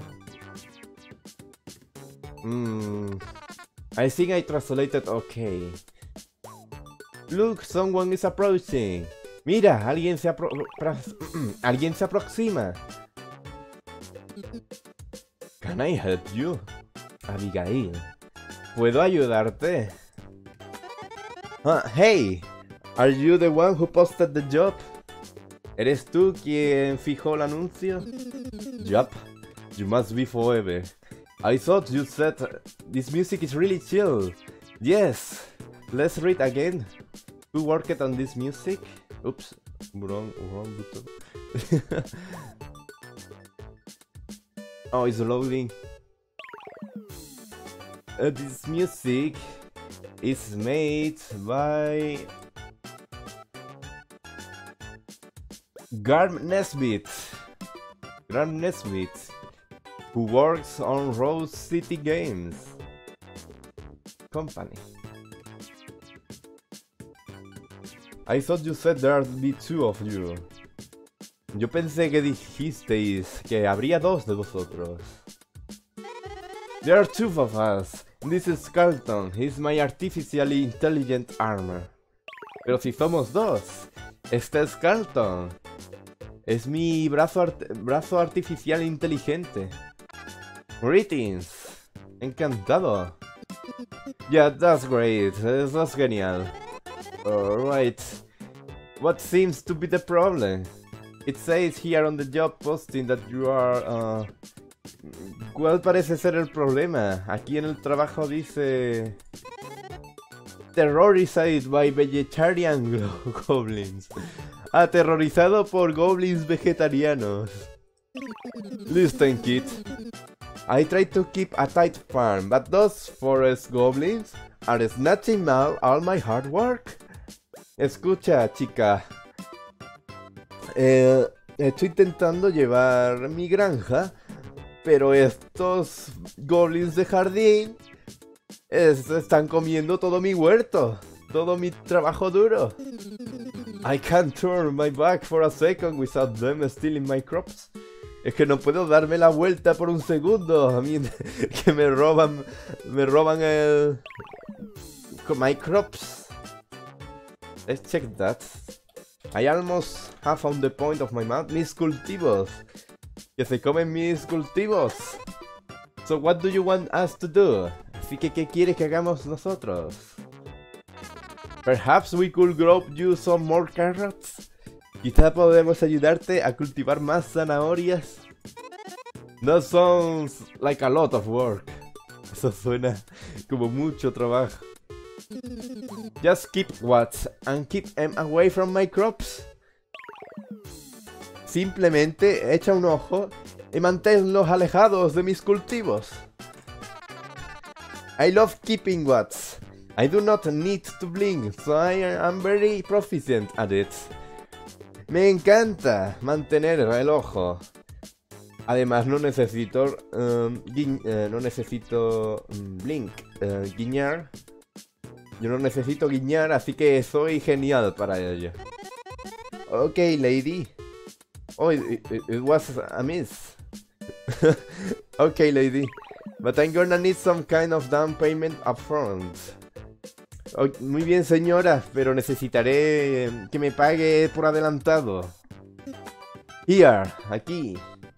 Mm, I think I translated okay. Look, someone is approaching. Mira, alguien se apro alguien se aproxima. Can I help you? Abigail. ¿Puedo ayudarte? Uh, hey, are you the one who posted the job? ¿Eres tú quien fijó el anuncio? Yup, you must be Phoebe. I thought you said this music is really chill. Yes, let's read again. Who worked on this music? Oops, wrong, wrong button. Oh, it's loading. Uh, this music is made by Garm Nesbitt. Garm Nesbitt, who works on Rose City Games Company. I thought you said there'd be two of you. Yo pensé que dijisteis que habría dos de vosotros. There are two of us. This is Carlton. He's my artificially intelligent armor. Pero si somos dos. Este es Carlton. Es mi brazo, art brazo artificial inteligente. Greetings. Encantado. Yeah, that's great. That's genial. Alright. What seems to be the problem? It says here on the job posting that you are... Uh... ¿Cuál parece ser el problema? Aquí en el trabajo dice... Terrorized by vegetarian goblins. Aterrorizado por goblins vegetarianos. Listen, kid. I try to keep a tight farm, but those forest goblins are snatching out all my hard work. Escucha, chica. Eh, estoy intentando llevar mi granja, pero estos goblins de jardín es, están comiendo todo mi huerto, todo mi trabajo duro. I can't turn my back for a second without them stealing my crops. Es que no puedo darme la vuelta por un segundo. A mí que me roban, me roban el... my crops. Let's check that. I almost have found the point of my map. Mis cultivos. Que se comen mis cultivos. So what do you want us to do? Así que ¿qué quieres que hagamos nosotros? Perhaps we could grow you some more carrots. Quizá podemos ayudarte a cultivar más zanahorias. That sounds like a lot of work. Eso suena como mucho trabajo. Just keep watch and keep them away from my crops. Simplemente echa un ojo y manténlos alejados de mis cultivos. I love keeping watch. I do not need to blink, so I am very proficient at it. Me encanta mantener el ojo. Además no necesito um, guiñ uh, no necesito um, blink, uh, guiñar. Yo no necesito guiñar, así que soy genial para ello. Ok, lady. Oh, it, it, it was a miss. Ok, lady. But I'm gonna need some kind of down payment upfront. Oh, muy bien, señora, pero necesitaré que me pague por adelantado. Here, aquí.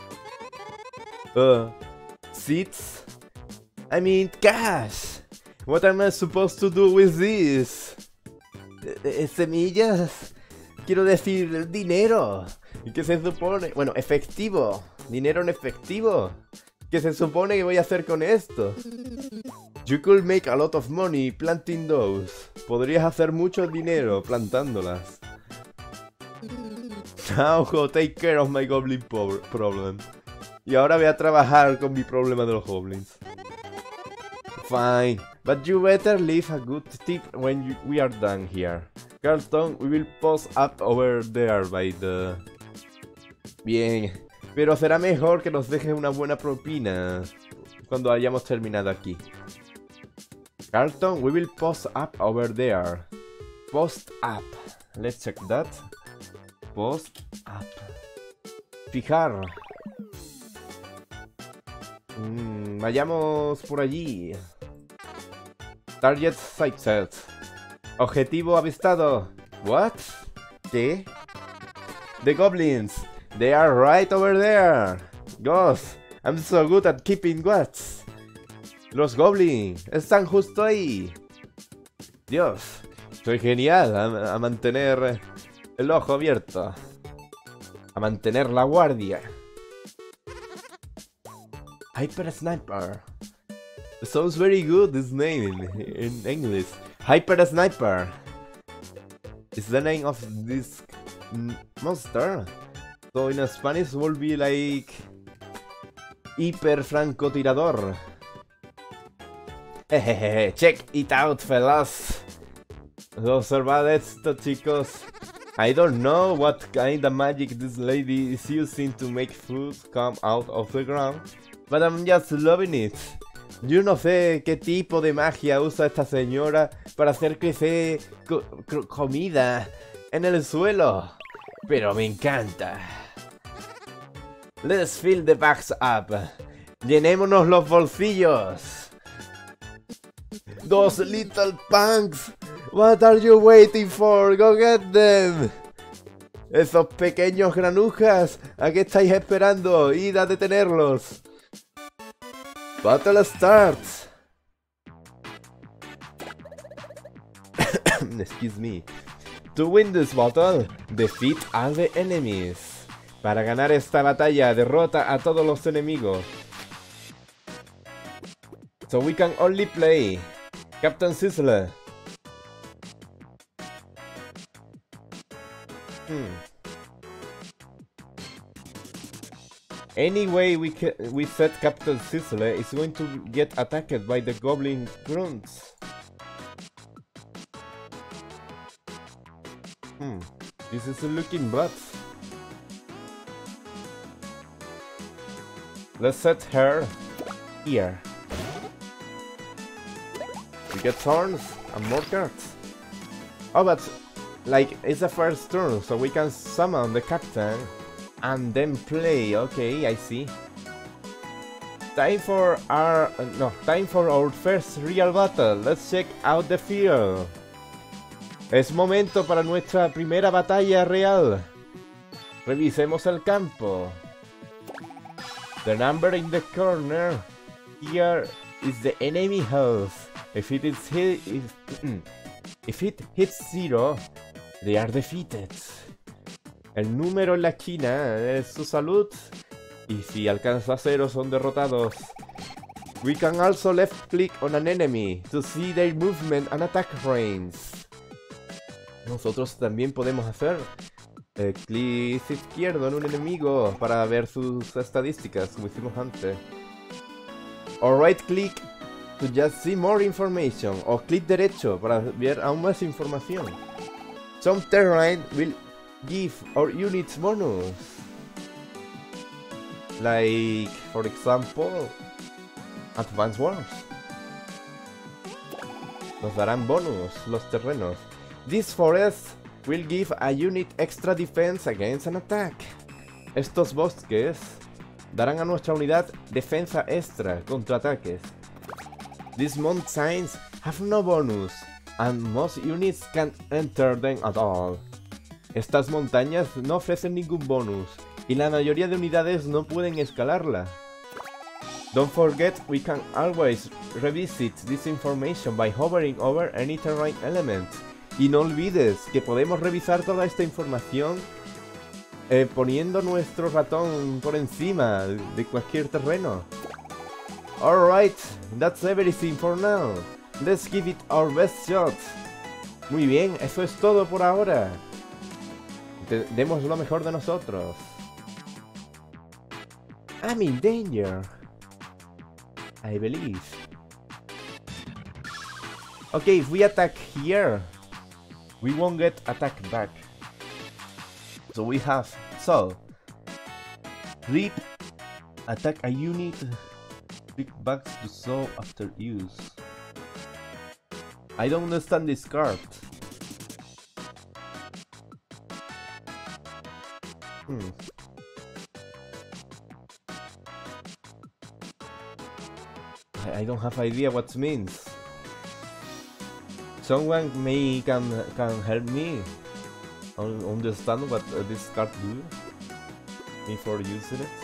Uh, seeds? I mean, cash. What am I supposed to do with this? Eh, semillas. Quiero decir, dinero. ¿Y qué se supone? Bueno, efectivo. Dinero en efectivo. ¿Qué se supone que voy a hacer con esto? You could make a lot of money planting those. Podrías hacer mucho dinero plantándolas. Now go take care of my goblin problem. Y ahora voy a trabajar con mi problema de los goblins. Fine, but you better leave a good tip when you, we are done here. Carlton, we will post up over there by the... Bien, pero será mejor que nos dejes una buena propina cuando hayamos terminado aquí. Carlton, we will post up over there. Post up. Let's check that. Post up. Fijar. Mm, vayamos por allí. Target sighted. Objetivo avistado. What? ¿Qué? The goblins. They are right over there. Gosh, I'm so good at keeping watch. Los goblins están justo ahí. Dios, soy genial a, a mantener el ojo abierto. A mantener la guardia. Hyper Sniper. It sounds very good, this name in, in English. Hyper Sniper. Is the name of this monster. So in Spanish will be like... Hiper francotirador. Jejeje, check it out, fellas. Observad esto, chicos. I don't know what kind of magic this lady is using to make food come out of the ground, but I'm just loving it. Yo no sé qué tipo de magia usa esta señora para hacer crecer co co comida en el suelo, pero me encanta. Let's fill the bags up. Llenémonos los bolsillos. Those little punks. What are you waiting for? Go get them. Esos pequeños granujas. ¿A qué estáis esperando? Id a detenerlos. Battle starts. Excuse me. To win this battle, defeat all the enemies. Para ganar esta batalla, derrota a todos los enemigos. So we can only play Captain Sizzler. Hmm. Anyway, we ca we said Captain Sizzler is going to get attacked by the goblin grunts. Hmm. This is looking bad. Let's set her here. We get thorns and more cards. Oh, but like it's the first turn, so we can summon the captain. and then play. Okay, I see. Time for our uh, no, time for our first real battle. Let's check out the field. Es momento para nuestra primera batalla real. Revisemos el campo. The number in the corner here is the enemy health. If it is hit, if, if it hits zero, they are defeated. El número en la esquina es su salud. Y si alcanza cero son derrotados. We can also left click on an enemy to see their movement and attack range. Nosotros también podemos hacer eh, clic izquierdo en un enemigo para ver sus estadísticas, como hicimos antes. O right click to just see more information. O clic derecho para ver aún más información. Some terrain will give our units bonus. Like, for example, Advance Wars. Nos darán bonus los terrenos. This forest will give a unit extra defense against an attack. Estos bosques darán a nuestra unidad defensa extra contra ataques. These mountains have no bonus, and most units can't enter them at all. Estas montañas no ofrecen ningún bonus, y la mayoría de unidades no pueden escalarla. Don't forget, we can always revisit this information by hovering over any terrain element. Y no olvides que podemos revisar toda esta información eh, poniendo nuestro ratón por encima de cualquier terreno. Alright, that's everything for now. Let's give it our best shot. Muy bien, eso es todo por ahora. De- demos lo mejor de nosotros. I'm in danger, I believe. Okay, if we attack here, we won't get attacked back. So we have so Rip, attack a unit, pick back to sow after use. I don't understand this card. Hmm. I, I don't have idea what it means. Someone may can can help me un understand what uh, this card do before using it.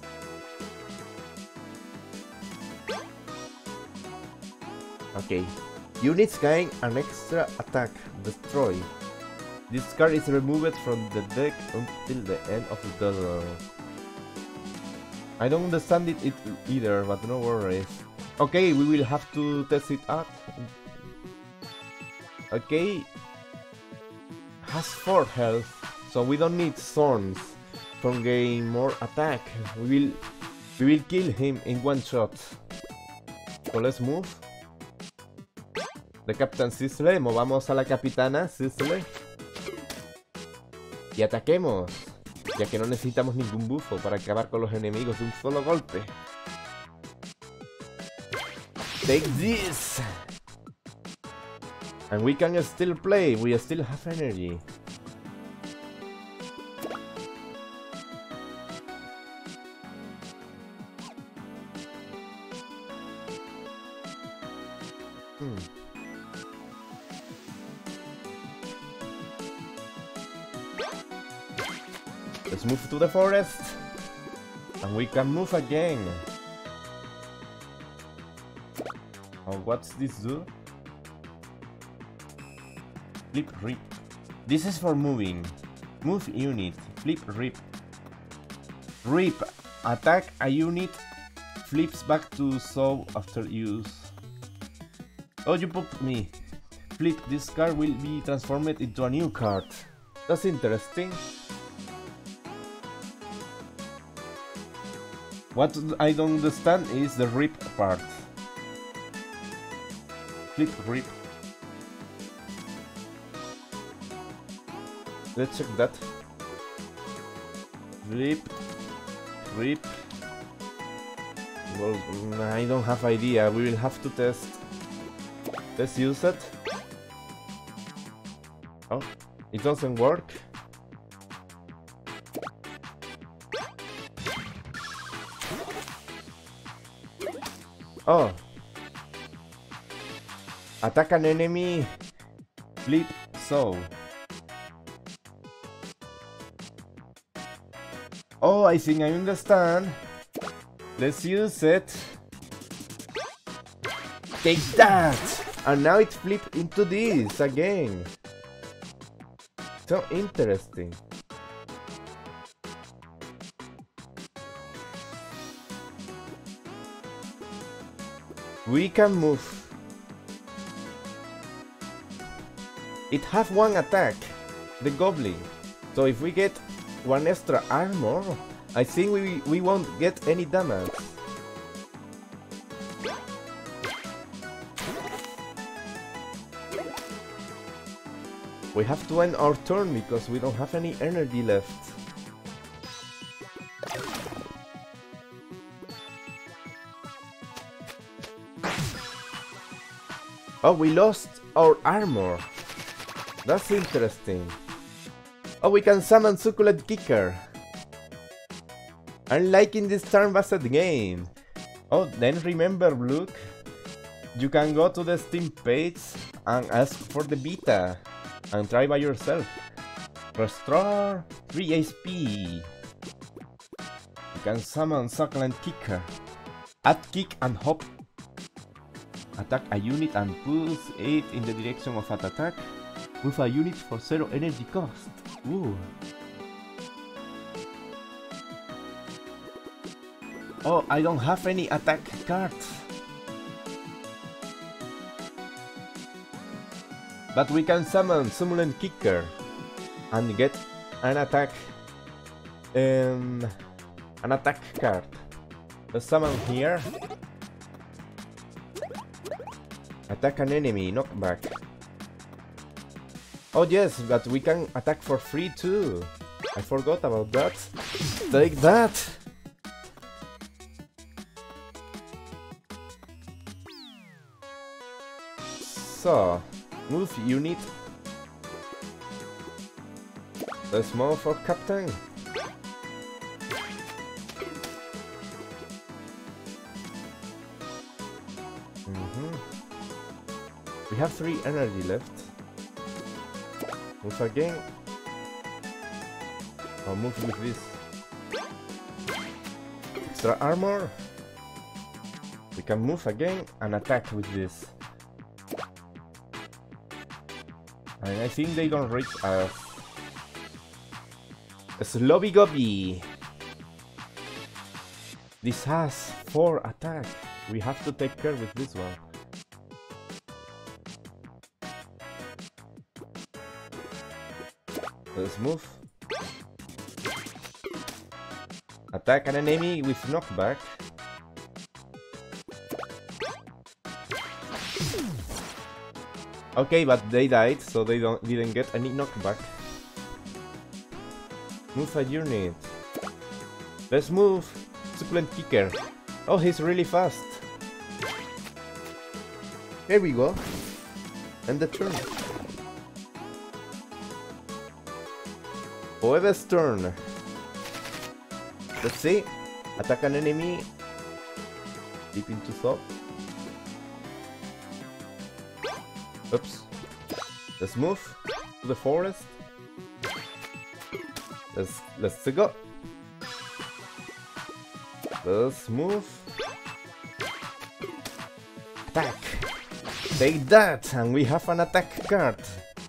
Okay, units gain an extra attack, destroy. This card is removed from the deck until the end of the duel. I don't understand it, it either, but no worries. Okay, we will have to test it out. Okay, has four health, so we don't need thorns from gain more attack. We will we will kill him in one shot. So let's move. The Captain Sizzle, movamos a la Capitana Sizzle y ataquemos, ya que no necesitamos ningún bufo para acabar con los enemigos de un solo golpe. Take this! And we can still play, we still have energy. Hmm. Let's move to the forest. And we can move again. Oh, what's this do? Flip rip. This is for moving. Move unit. Flip rip. Rip. Attack a unit. Flips back to sow after use. Oh, you popped me. Flip. This card will be transformed into a new card. That's interesting. What I don't understand is the rip part. Flip rip. Let's check that. Rip, rip. Well, I don't have idea. We will have to test. Let's use it. Oh, it doesn't work. Oh. Attack an enemy. Flip so. Oh, I think I understand. Let's use it. Take that! And now it flipped into this again. So interesting. We can move. It has one attack, the goblin. So if we get one extra armor, I think we, we won't get any damage. We have to end our turn because we don't have any energy left. Oh, we lost our armor. That's interesting. Oh, we can summon Succulent Kicker. I'm liking this turn-based game. Oh, then remember, Luke, you can go to the Steam page and ask for the beta and try by yourself. Restore three H P. You can summon Succulent Kicker. Add kick and hop. Attack a unit and push it in the direction of an attack. Move a unit for zero energy cost. Ooh. Oh, I don't have any attack cards. But we can summon Succulent Kicker and get an attack, um, an attack card. Let's summon here. Attack an enemy, knockback. Oh yes, but we can attack for free too. I forgot about that. Take that! So, move unit. Let's move for captain. Mm-hmm. We have three energy left. Move again. I'll move with this. Extra armor. We can move again and attack with this. And I think they don't reach us. Slobby Gobby. This has four attack. We have to take care with this one. Let's move. Attack an enemy with knockback. Okay, but they died, so they don't didn't get any knockback. Move a unit. Let's move. Succulent Kicker. Oh, he's really fast. Here we go. End the turn. Whoever's turn. Let's see. Attack an enemy. Deep into thought. Oops. Let's move to the forest. Let's let's go. Let's move. Attack. Take that, and we have an attack card.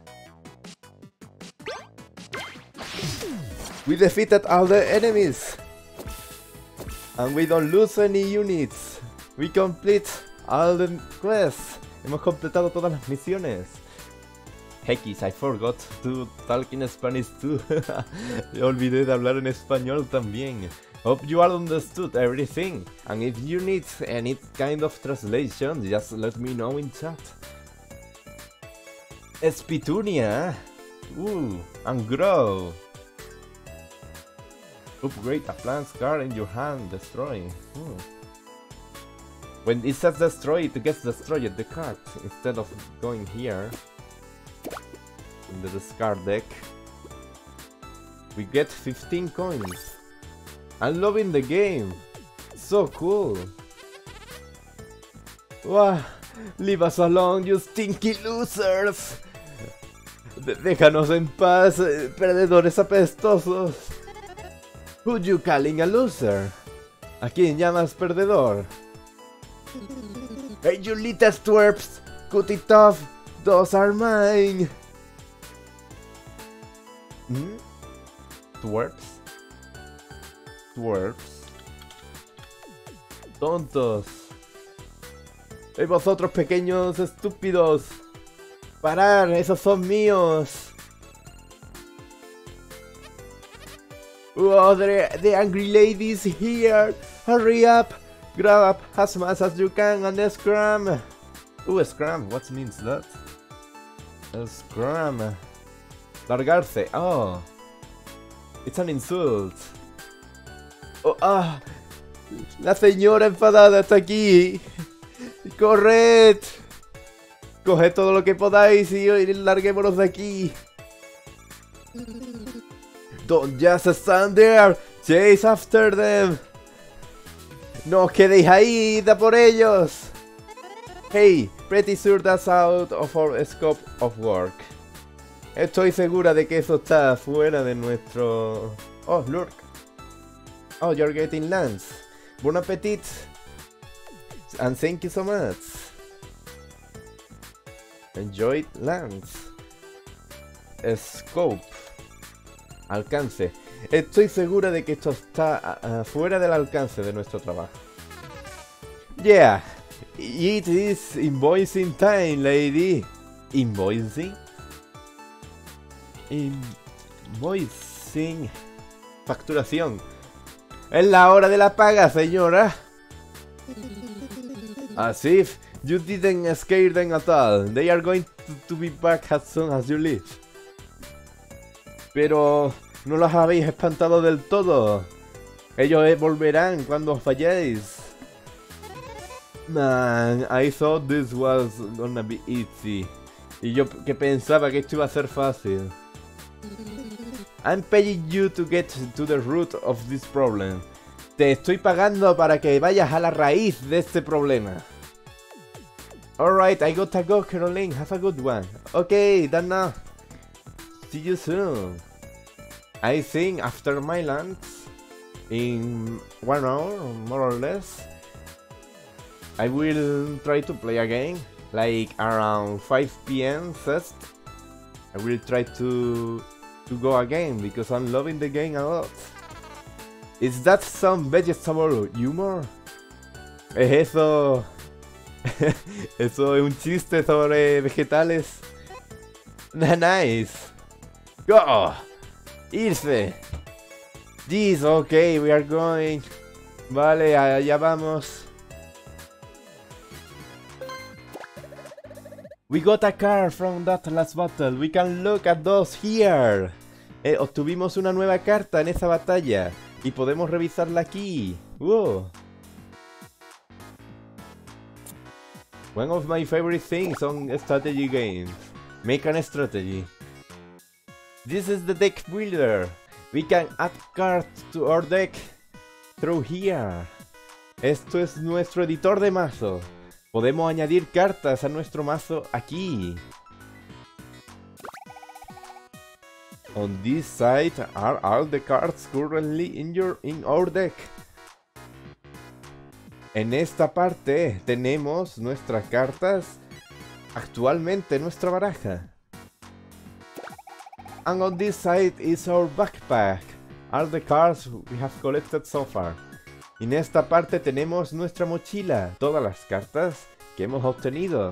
We defeated all the enemies, and we don't lose any units. We complete all the quests. Hemos completado todas las misiones. Hex, I forgot to talk in Spanish too. Me olvidé de hablar en español también. Hope you all understood everything. And if you need any kind of translation, just let me know in chat. Spitunia. Ooh, and grow. Upgrade a plant's card in your hand, destroying. Hmm. When it says destroy, it gets destroyed the card instead of going here in the discard deck. We get fifteen coins. I'm loving the game. So cool. Wow. Leave us alone, you stinky losers. De déjanos en paz, eh, perdedores apestosos. Who you calling a loser? ¿A quién llamas perdedor? Hey, you little twerps, cut it off, those are mine. ¿Mm? Twerps. Twerps. Tontos. Hey, vosotros pequeños estúpidos. Parar, esos son míos. Oh, the, the angry ladies here. Hurry up. Grab up as much as you can and scram. Ooh, scram, what means that? Scram. Largarse, oh. It's an insult. Oh, ah. La señora enfadada está aquí. ¡Corred! Coged todo lo que podáis y, y larguémonos de aquí. Don't just stand there. Chase after them. No os quedéis ahí, da por ellos. Hey, pretty sure that's out of our scope of work. Estoy segura de que eso está fuera de nuestro... Oh, look. Oh, you're getting lunch. Bon appetit. And thank you so much. Enjoy lunch. Scope. Alcance. Estoy segura de que esto está uh, fuera del alcance de nuestro trabajo. Yeah. It is invoicing time, lady. Invoicing. Invoicing. Facturación. Es la hora de la paga, señora. As if you didn't scare them at all. They are going to, to be back as soon as you leave. Pero no los habéis espantado del todo. Ellos volverán cuando os vayáis. Man, I thought this was gonna be easy. Y yo que pensaba que esto iba a ser fácil. I'm paying you to get to the root of this problem. Te estoy pagando para que vayas a la raíz de este problema. Alright, I gotta go, Caroline. Have a good one. Okay, done now. See you soon. I think after my lunch, in one hour, more or less, I will try to play again, like around five p m first. I will try to to go again because I'm loving the game a lot. Is that some vegetable humor? ¿Es eso? ¿Eso es un chiste sobre vegetales? Nice. Go. Irse. Jeez, okay, we are going. Vale, allá vamos. We got a card from that last battle. We can look at those here. Eh, obtuvimos una nueva carta en esa batalla y podemos revisarla aquí. Wow. One of my favorite things on strategy games. Make a strategy. This is the deck builder. We can add cards to our deck through here. Esto es nuestro editor de mazo. Podemos añadir cartas a nuestro mazo aquí. On this side are all the cards currently in your in our deck. En esta parte tenemos nuestras cartas actualmente en nuestra baraja. And on this side is our backpack. All the cards we have collected so far. En esta parte tenemos nuestra mochila, todas las cartas que hemos obtenido.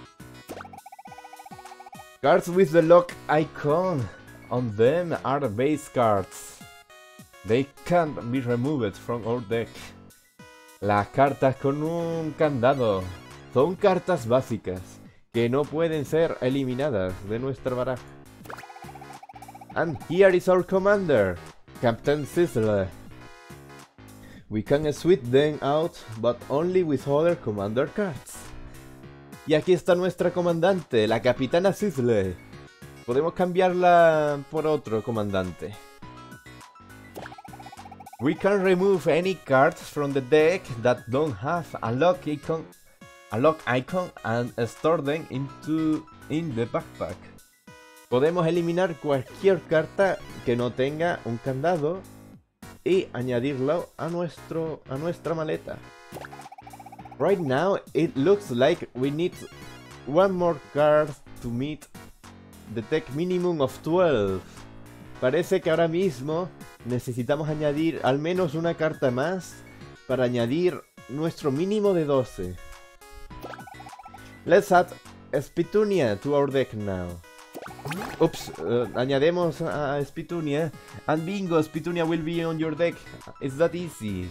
Cards with the lock icon on them are base cards. They can't be removed from our deck. Las cartas con un candado son cartas básicas que no pueden ser eliminadas de nuestra baraja. And here is our commander, Captain Sizzle. We can switch them out, but only with other commander cards. Y aquí está nuestra comandante, la Capitana Sizzle. Podemos cambiarla por otro comandante. We can remove any cards from the deck that don't have a lock icon a lock icon and store them into in the backpack. Podemos eliminar cualquier carta que no tenga un candado y añadirlo a nuestro a nuestra maleta. Right now it looks like we need one more card to meet the deck minimum of twelve. Parece que ahora mismo necesitamos añadir al menos una carta más para añadir nuestro mínimo de doce. Let's add Spitunia to our deck now. Oops, uh, añademos a Spitunia and bingo, Spitunia will be on your deck. It's that easy.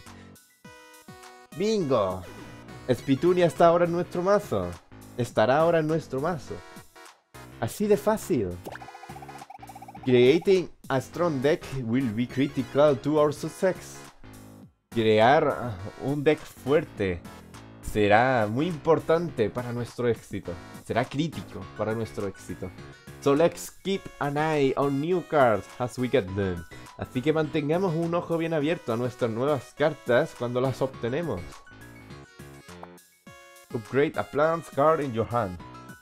Bingo. Spitunia está ahora en nuestro mazo. Estará ahora en nuestro mazo. Así de fácil. Creating a strong deck will be critical to our success. Crear un deck fuerte será muy importante para nuestro éxito. Será crítico para nuestro éxito. So let's keep an eye on new cards as we get them. Así que mantengamos un ojo bien abierto a nuestras nuevas cartas cuando las obtenemos. Upgrade a plant card in your hand.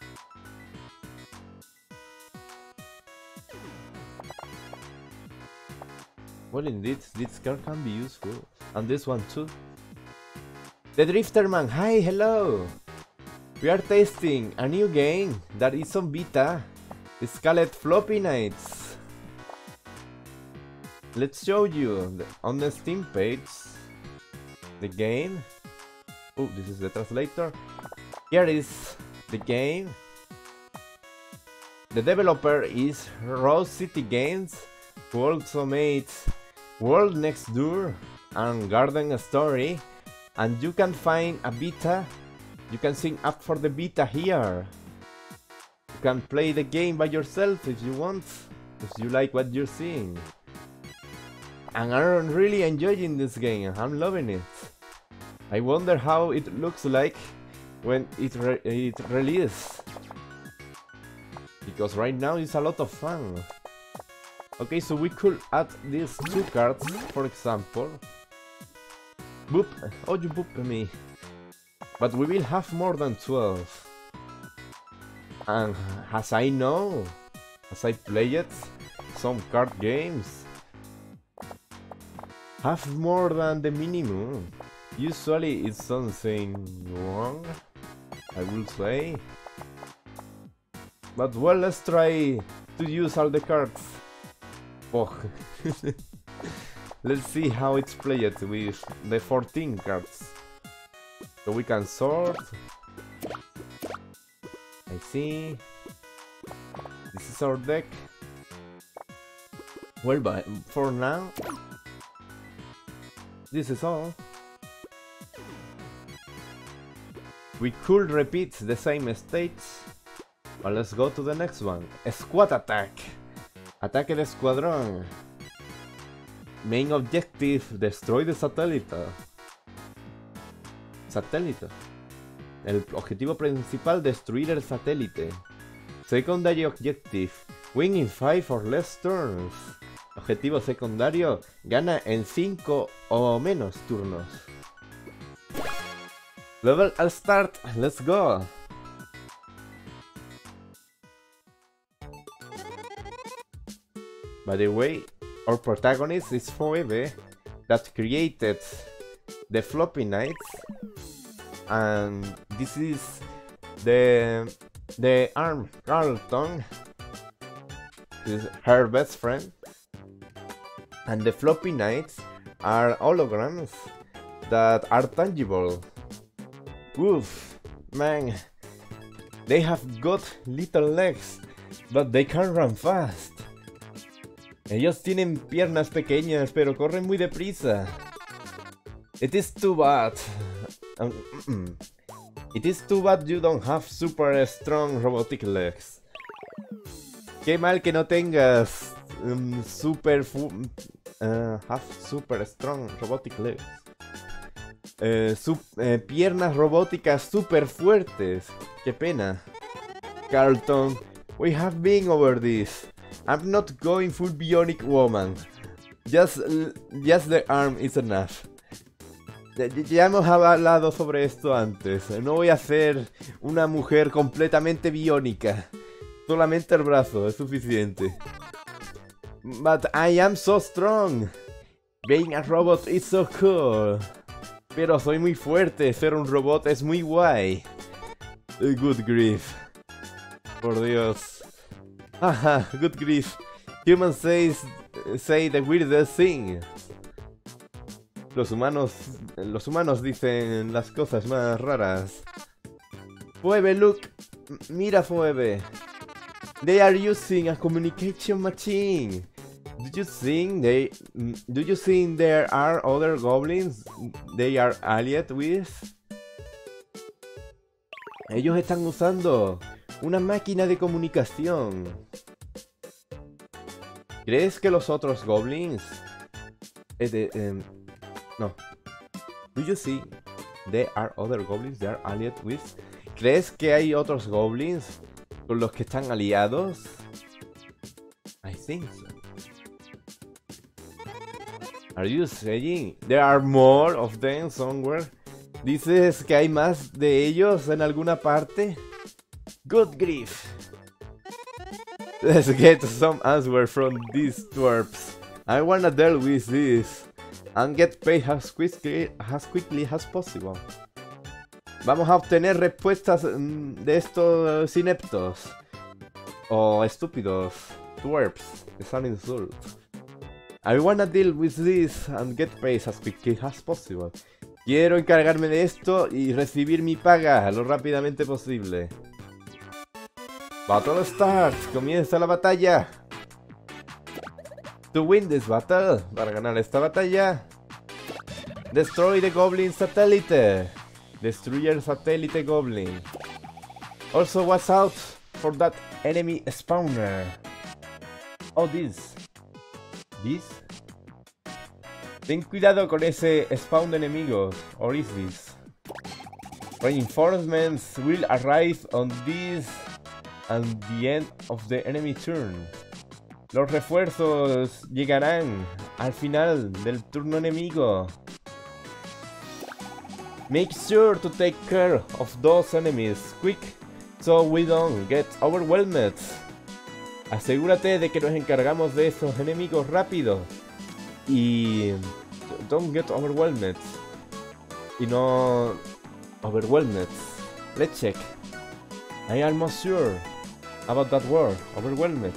Well, indeed, this card can be useful. And this one too. The Drifterman, hi, hello! We are testing a new game that is on beta. It's called Floppy Nights. Let's show you the, on the Steam page the game. Oh, this is the translator. Here is the game. The developer is Rose City Games, who also made World Next Door and Garden Story. And you can find a beta. You can sign up for the beta here. You can play the game by yourself if you want, if you like what you're seeing. And I'm really enjoying this game. I'm loving it. I wonder how it looks like when it re it releases. Because right now it's a lot of fun. Okay, so we could add these two cards, for example. Boop! Oh, you booped me. But we will have more than twelve. And as I know, as I played some card games, have more than the minimum. Usually it's something wrong, I will say. But well, let's try to use all the cards. Oh. Let's see how it's played with the fourteen cards. So we can sort. I see. This is our deck. Well, but for now, this is all. We could repeat the same states, but let's go to the next one. Squad attack. Ataque de escuadrón. Main objective, destroy the satellite. Satélite. El objetivo principal, destruir el satélite. Secondary objective, win in five or less turns. Objetivo secundario, gana en cinco o menos turnos. Level al start, let's go. By the way, our protagonist is Phoebe, that created the Floppy Nights, and this is the the arm Carlton, is her best friend, and the Floppy Nights are holograms that are tangible. Oof, man, they have got little legs, but they can run fast. Ellos tienen piernas pequeñas, pero corren muy deprisa. It is too bad. Um, mm-mm. It is too bad you don't have super strong robotic legs. Qué mal que no tengas um, super uh, have super strong robotic legs. Uh, sub, uh, piernas robóticas super fuertes. Qué pena. Carlton, we have been over this. I'm not going full bionic woman. Just, just the arm is enough. Ya hemos hablado sobre esto antes. No voy a ser una mujer completamente biónica. Solamente el brazo es suficiente. But I am so strong. Being a robot is so cool. Pero soy muy fuerte. Ser un robot es muy guay. Good grief. Por Dios. Haha, good grief. Humans says, say the weirdest thing. Los humanos, los humanos dicen las cosas más raras. Phoebe, look. Mira, Phoebe. They are using a communication machine. Do you think they, do you think there are other goblins they are allied with? Ellos están usando una máquina de comunicación. ¿Crees que los otros goblins? Eh, de, eh, no. Do you see there are other goblins they are allied with? ¿Crees que hay otros goblins con los que están aliados? I think so. Are you saying there are more of them somewhere? ¿Dices que hay más de ellos en alguna parte? Good grief. Let's get some answer from these twerps. I wanna deal with this and get paid as quickly as, quickly as possible. Vamos a obtener respuestas de estos ineptos o estúpidos twerps. Es un insulto. I wanna deal with this and get paid as quickly as possible. Quiero encargarme de esto y recibir mi paga lo rápidamente posible. Battle start. Comienza la batalla. To win this battle. Para ganar esta batalla. Destroy the Goblin Satellite. Destruyer Satellite Goblin. Also watch out for that enemy spawner. Oh, this. This. Ten cuidado con ese spawn de enemigos. Or is this? Reinforcements will arrive on this and the end of the enemy turn. Los refuerzos llegarán al final del turno enemigo. Make sure to take care of those enemies quick so we don't get overwhelmed. Asegúrate de que nos encargamos de esos enemigos rápido y don't get overwhelmed. Y no overwhelmed. Let's check. I am almost sure about that word, overwhelmed.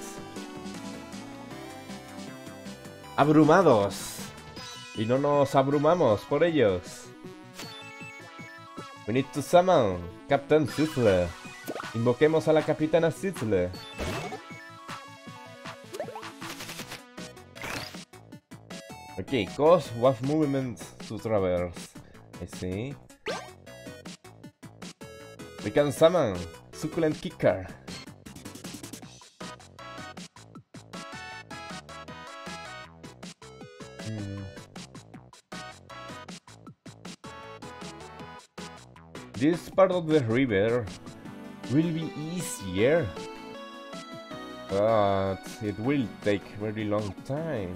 Abrumados. Y no nos abrumamos por ellos. We need to summon Captain Sizzler. Invoquemos a la Capitana Sizzler. Okay, cause what movement to traverse. I see. We can summon Succulent Kicker. Hmm. This part of the river will be easier, but it will take very long time.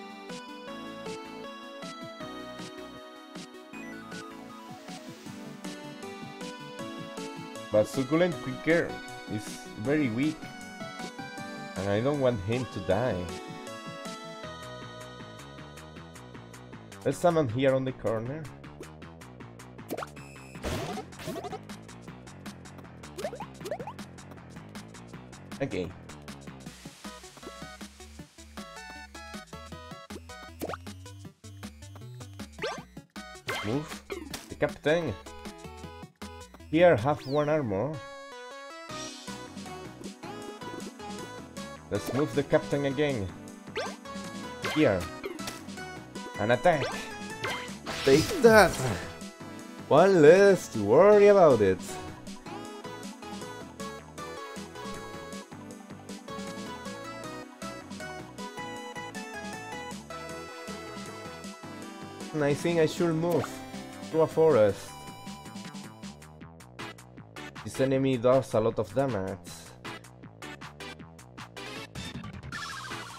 But Succulent Kicker is very weak, and I don't want him to die. Let's summon here on the corner. Okay. Move the captain. Here, have one armor. Let's move the captain again. Here. An attack. Take that. One less to worry about it. I think I should move to a forest. This enemy does a lot of damage.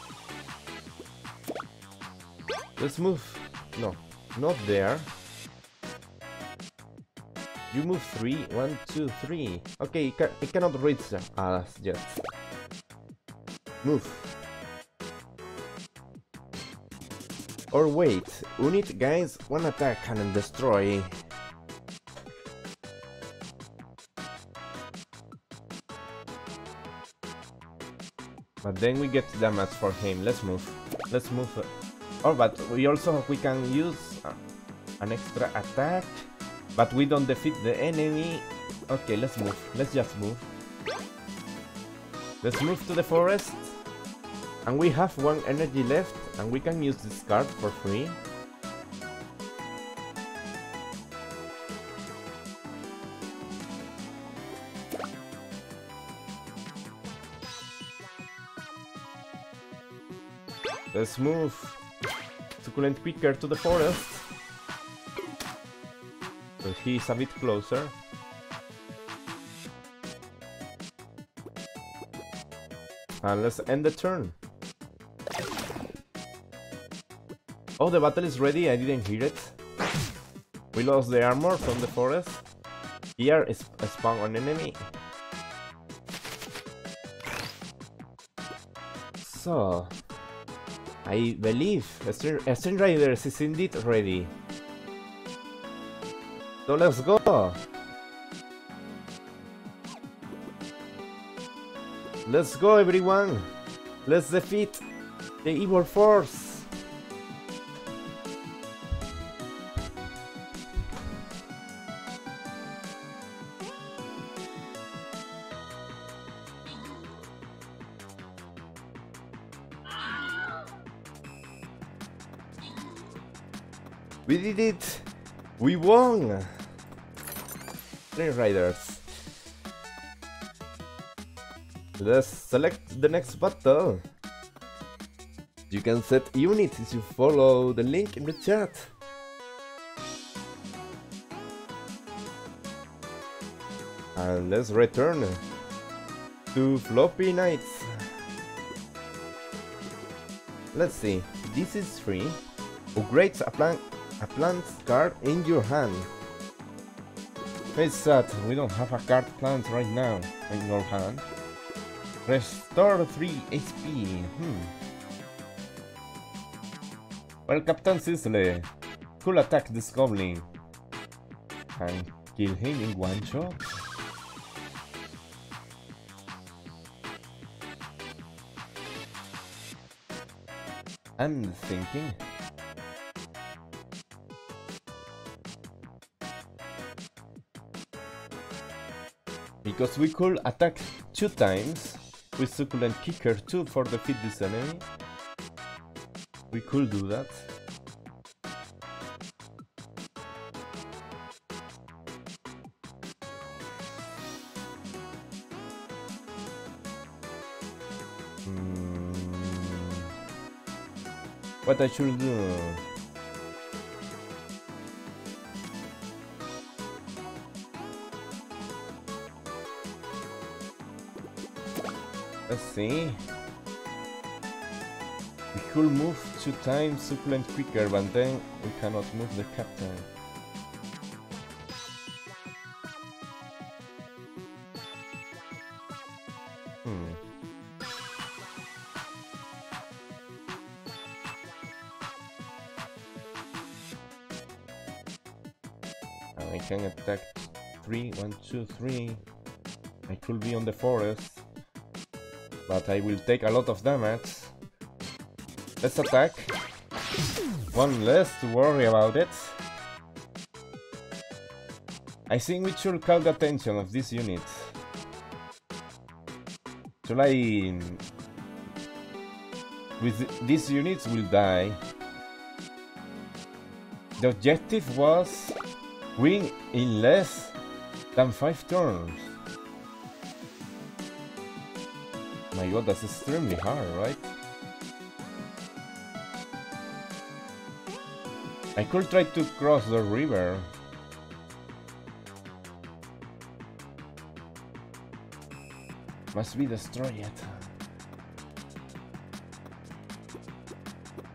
Let's move. No, not there. You move three. One, two, three. Okay, it, ca it cannot reach us yet. Move. Or wait, unit guys, one attack and destroy. But then we get damage for him. Let's move. Let's move. Oh, but we also we can use uh, an extra attack, but we don't defeat the enemy. Okay, let's move. Let's just move. Let's move to the forest. And we have one energy left, and we can use this card for free. Let's move Succulent quicker to the forest. So he's a bit closer. And let's end the turn. Oh, the battle is ready, I didn't hear it. We lost the armor from the forest. Here is a spawn on enemy. So, I believe Stream Riders is indeed ready. So let's go! Let's go everyone! Let's defeat the evil force! We did it! We won! Stream Riders. Let's select the next battle. You can set units if you follow the link in the chat. And let's return to Floppy Knights. Let's see, this is free. Upgrades a plant a plant card in your hand. It's sad, we don't have a card plant right now in your hand. Restore three H P. Hmm. Well, Captain Sizzle, could attack this goblin and kill him in one shot. I'm thinking. Because we could attack two times with Succulent Kicker two for defeat this enemy. We could do that. Hmm. What I should do? Let's see. We could move two times Succulent quicker, but then we cannot move the captain. Hmm. And I can attack three, one, two, three. I could be on the forest. But I will take a lot of damage. Let's attack. One less to worry about it. I think we should call the attention of this unit. Should I... With these units will die. The objective was win in less than five turns. My god, that's extremely hard, right? I could try to cross the river. Must be destroyed.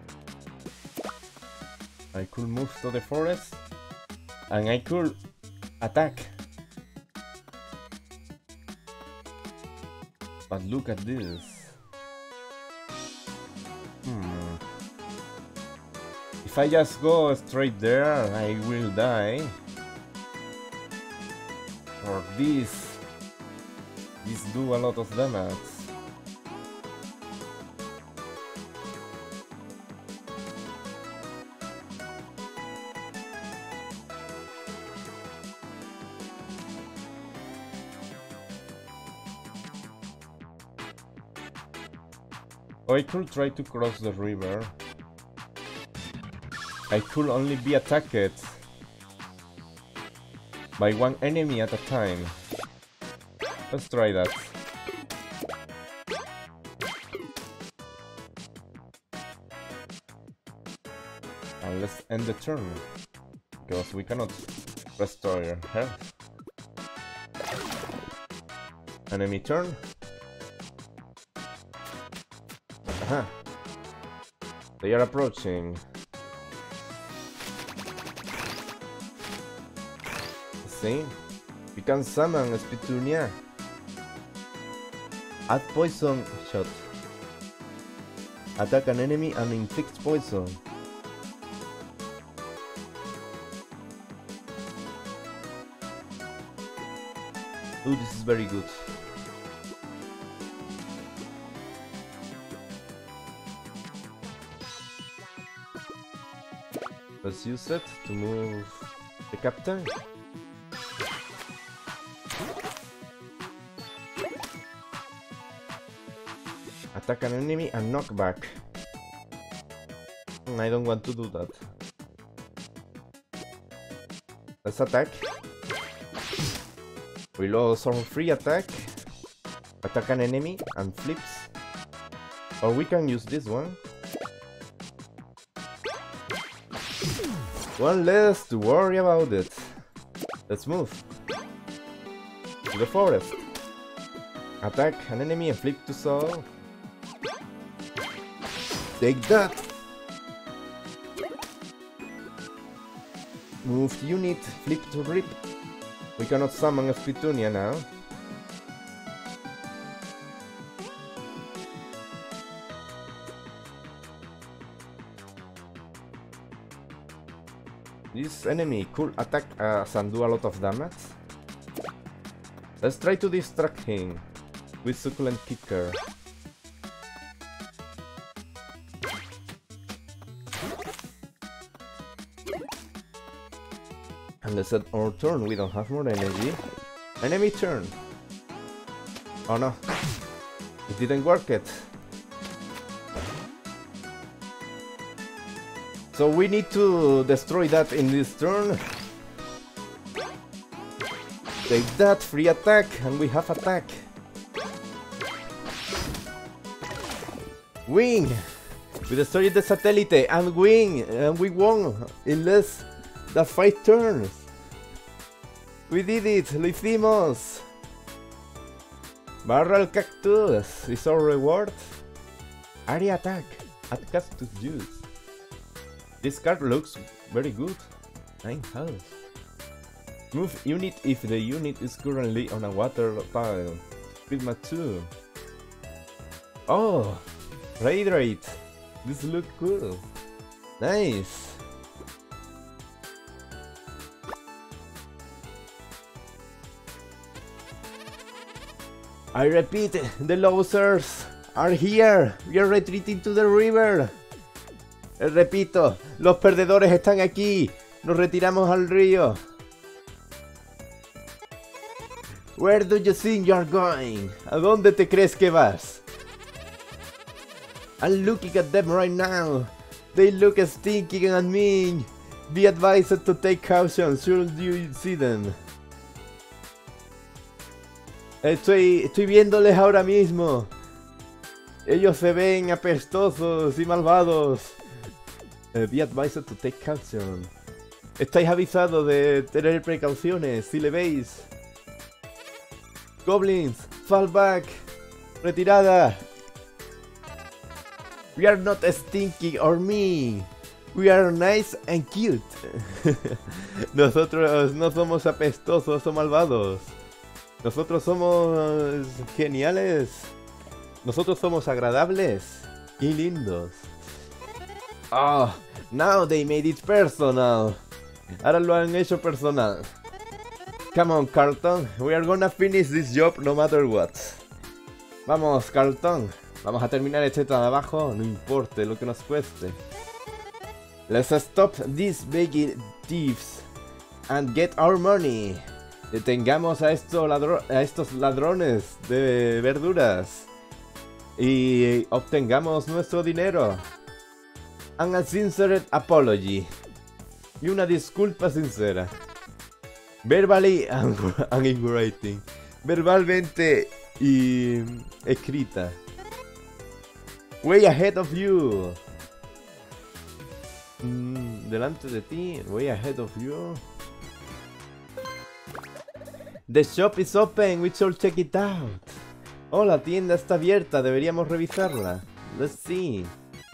I could move to the forest, and I could Attack. But look at this. Hmm. If I just go straight there, I will die. Or this. This do a lot of damage. I could try to cross the river. I could only be attacked by one enemy at a time. Let's try that. And let's end the turn, because we cannot restore health. Enemy turn. Aha. They are approaching. See? We can summon a Spittonia. Add poison shot. Attack an enemy and inflict poison. Ooh, this is very good. Let's use it to move the captain. Attack an enemy and knock back. I don't want to do that. Let's attack. Reload some free attack. Attack an enemy and flips. Or we can use this one. One less to worry about it. Let's move to the forest. Attack an enemy and flip to soul. Take that. Move unit, flip to rip. We cannot summon a Spittonia now. This enemy could attack us and do a lot of damage. Let's try to distract him with Succulent Kicker. And let's end our turn, we don't have more energy. Enemy turn. Oh no, it didn't work yet. So we need to destroy that in this turn. Take that, free attack, and we have attack. Win! We destroyed the satellite and win! And we won in less than five turns. We did it! Lo hicimos! Barrel Cactus is our reward. Area attack at Cactus Juice. This card looks very good. nine health. Move unit if the unit is currently on a water tile. Prisma two. Oh! Raidrate! This looks cool. Nice! I repeat, the losers are here. We are retreating to the river. Repito, los perdedores están aquí. Nos retiramos al río. Where do you think you are going? ¿A dónde te crees que vas? I'm looking at them right now. They look stinking at me. Be advised to take caution should you see them. Estoy, estoy viéndoles ahora mismo. Ellos se ven apestosos y malvados. Uh, be advised to take caution. Estáis avisados de tener precauciones si le veis. Goblins, fall back. Retirada. We are not stinky or me. We are nice and cute. Nosotros no somos apestosos o malvados. Nosotros somos geniales. Nosotros somos agradables y lindos. Oh, now they made it personal. Ahora lo han hecho personal. Come on, Carlton. We are gonna finish this job no matter what. Vamos, Carlton. Vamos a terminar este trabajo, no importe lo que nos cueste. Let's stop these begging thieves and get our money. Detengamos a, estos ladro a estos ladrones de verduras y obtengamos nuestro dinero. And a sincere apology. Y una disculpa sincera. Verbally and, and in writing. Verbalmente y escrita. Way ahead of you. Mm, delante de ti. Way ahead of you. The shop is open. We should check it out. Oh, la tienda está abierta. Deberíamos revisarla. Let's see.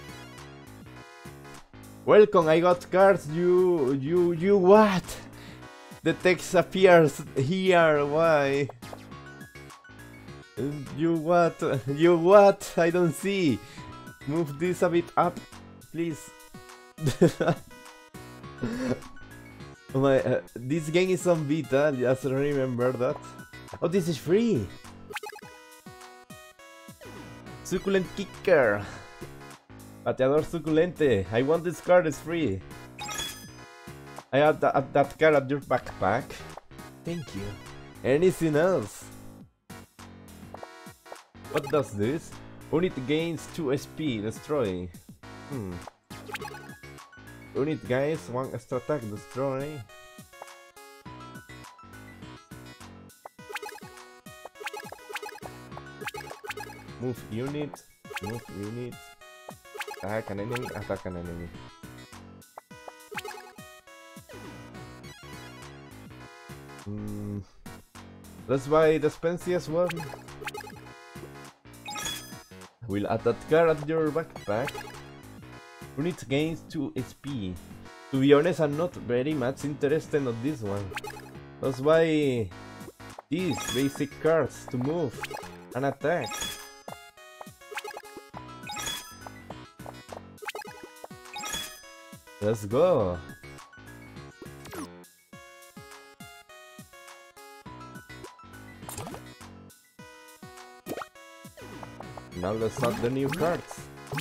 Welcome. I got cards. You, you, you what? The text appears here. Why? You what? You what? I don't see. Move this a bit up, please. Oh my, uh, this game is on beta, just remember that. Oh, this is free! Succulent Kicker! Pateador suculente! I want this card, it's free! I have that, that card at your backpack. Thank you. Anything else? What does this? Unit gains two S P, destroy. Hmm. Unit gains one extra attack, destroy. Move unit, move unit. Attack an enemy, attack an enemy. Hmm. Let's buy the Spensiest one. Will add that card at your backpack. Unit gains two H P. To be honest, I'm not very much interested in this one. Let's buy these basic cards to move and attack. Let's go. Now let's add the new cards.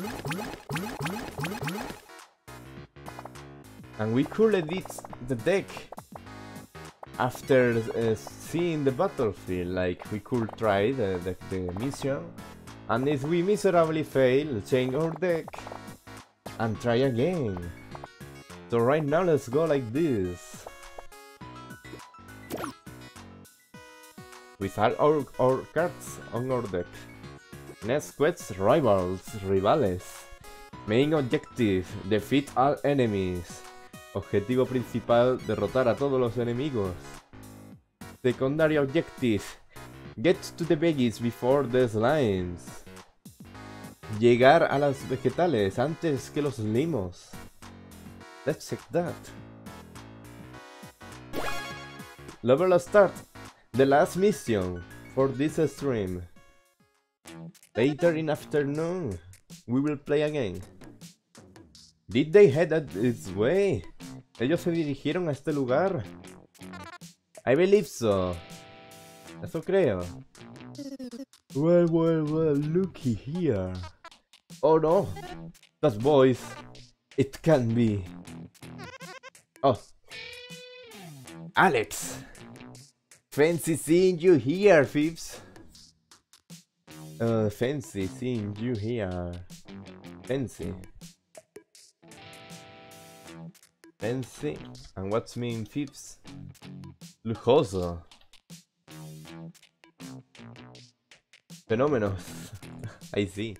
And we could edit the deck after uh, seeing the battlefield. Like, we could try the, the, the mission, and if we miserably fail, change our deck and try again. So right now let's go like this. With all our, our cards on our deck. Next quest, rivals, rivales. Main objective, defeat all enemies. Objetivo principal, derrotar a todos los enemigos. Secondary objective, get to the veggies before the slimes. Llegar a las vegetales antes que los limos. Let's check that. Level start, the last mission for this stream. Later in afternoon, we will play again. Did they head this way? Ellos se dirigieron a este lugar. I believe so. Eso creo. Well, well, well, looky here. Oh no, that voice. It can be. Oh, Alex. Fancy seeing you here, Phipps. Uh, fancy seeing you here. Fancy. Fancy. And what's mean Phipps? Lujoso. Fenómenos. I see.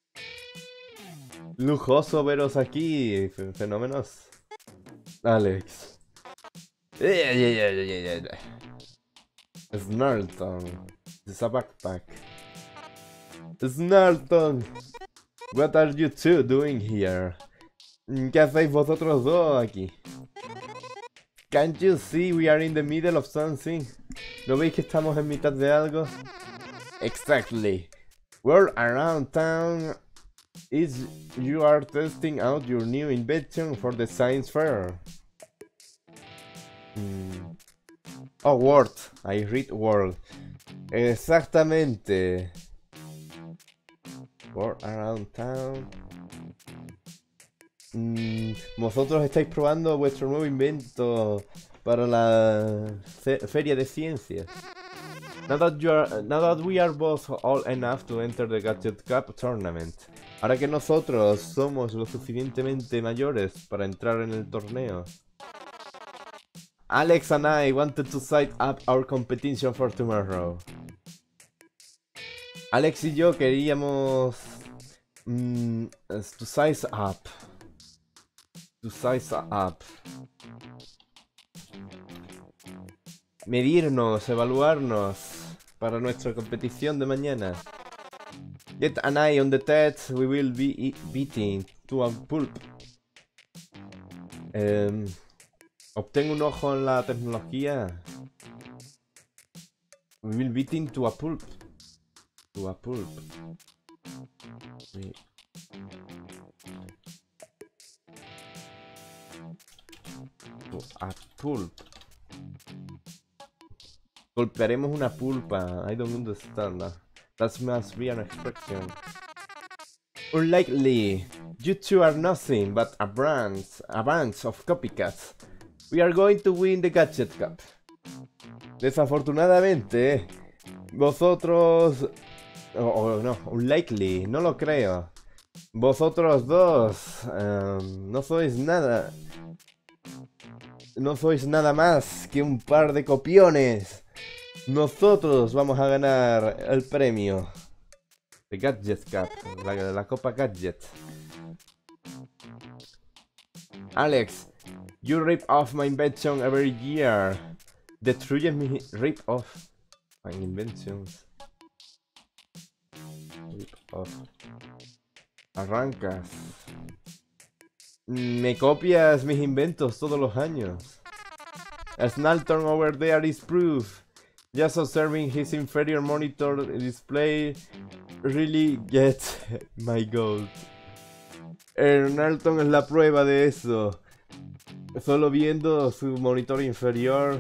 Lujoso veros aquí. Fenómenos. Alex. Yeah, yeah, yeah, yeah, yeah. Snarlton. It's a backpack. Snarlton! What are you two doing here? ¿Qué hacéis vosotros dos aquí? Can't you see we are in the middle of something? ¿No veis que estamos en mitad de algo? Exactly. We're around town is you are testing out your new invention for the science fair. Mm. Oh, word. I read world. Exactamente. We're around town. Mm, vosotros estáis probando vuestro nuevo invento para la fe feria de ciencias. Now that, you are, now that we are both old enough to enter the Gadget Cup tournament. Ahora que nosotros somos lo suficientemente mayores para entrar en el torneo. Alex and I wanted to set up our competition for tomorrow. Alex y yo queríamos mm, to size up. To size up. Medirnos, evaluarnos para nuestra competición de mañana. Get an eye on the test we will be beating to a pulp. Um, obtengo un ojo en la tecnología. We will beating to a pulp. To a pulp. Sí. To a pulp. Golpearemos una pulpa. I don't understand that. That must be an expression. Unlikely. You two are nothing but a bunch, a bunch of copycats. We are going to win the Gadget Cup. Desafortunadamente, vosotros... Oh, oh, no, unlikely, no lo creo. Vosotros dos um, no sois nada. No sois nada más que un par de copiones. Nosotros vamos a ganar el premio. The Gadget Cup, la, la Copa Gadget. Alex, you rip off my invention every year. Destruyes mi rip off my inventions. Rip off. Arrancas. Me copias mis inventos todos los años. A Snalton over there is proof. Just observing his inferior monitor display really gets my goat. Snalton es la prueba de eso. Solo viendo su monitor inferior.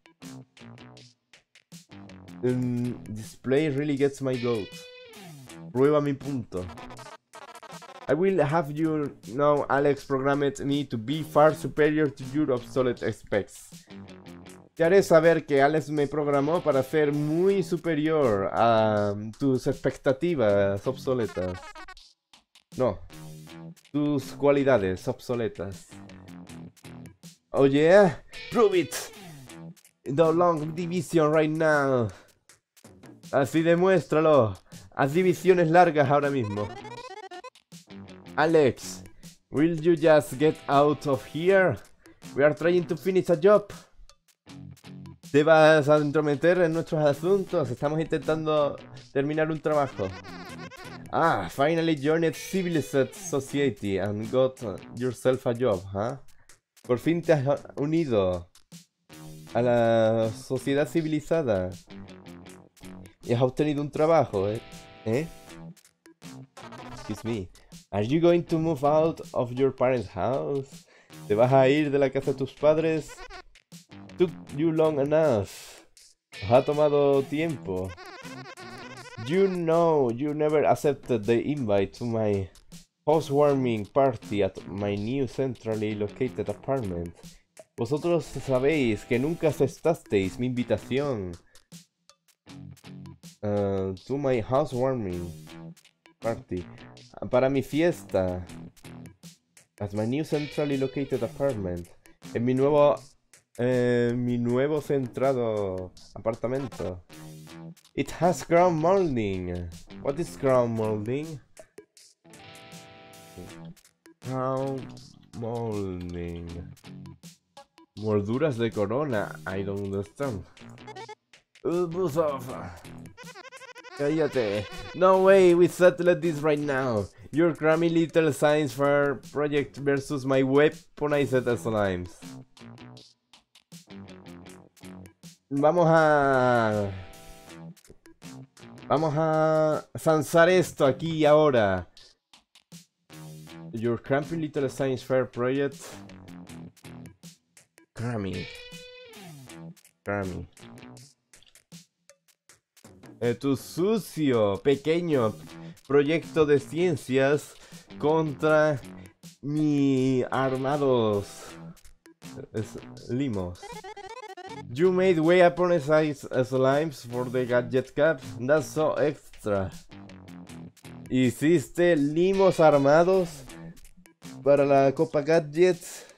Um, display really gets my goat. Prueba mi punto. I will have you know Alex programmed me to be far superior to your obsolete specs. Te haré saber que Alex me programó para ser muy superior a tus expectativas obsoletas. No, tus cualidades obsoletas. Oh yeah, prove it. The long division right now. Así demuéstralo. Haz divisiones largas ahora mismo. Alex, will you just get out of here? We are trying to finish a job. ¿Te vas a entrometer en nuestros asuntos? Estamos intentando terminar un trabajo. Ah, finally joined civilized society and got yourself a job, huh? Por fin te has unido a la sociedad civilizada y has obtenido un trabajo, ¿eh? ¿Eh? Excuse me. Are you going to move out of your parents' house? ¿Te vas a ir de la casa de tus padres? Took you long enough. Os ha tomado tiempo. You know you never accepted the invite to my housewarming party at my new centrally located apartment. Vosotros sabéis que nunca aceptasteis mi invitación uh, to my housewarming party. Para mi fiesta. At my new centrally located apartment. En mi nuevo... Eh, mi nuevo centrado apartamento. It has ground molding. What is ground molding? Ground molding. Molduras de corona. I don't understand. Uh, buzz off. Cállate. No way, we settled this right now. Your crummy little science fair project versus my weaponized slimes. Vamos a... Vamos a zanzar esto aquí y ahora. Your crummy little science fair project. Crummy. Crummy. Eh, tu sucio, pequeño proyecto de ciencias contra mi armados es, limos. You made weaponized slimes for the Gadget Cup. That's so extra. Hiciste limos armados para la Copa Gadget.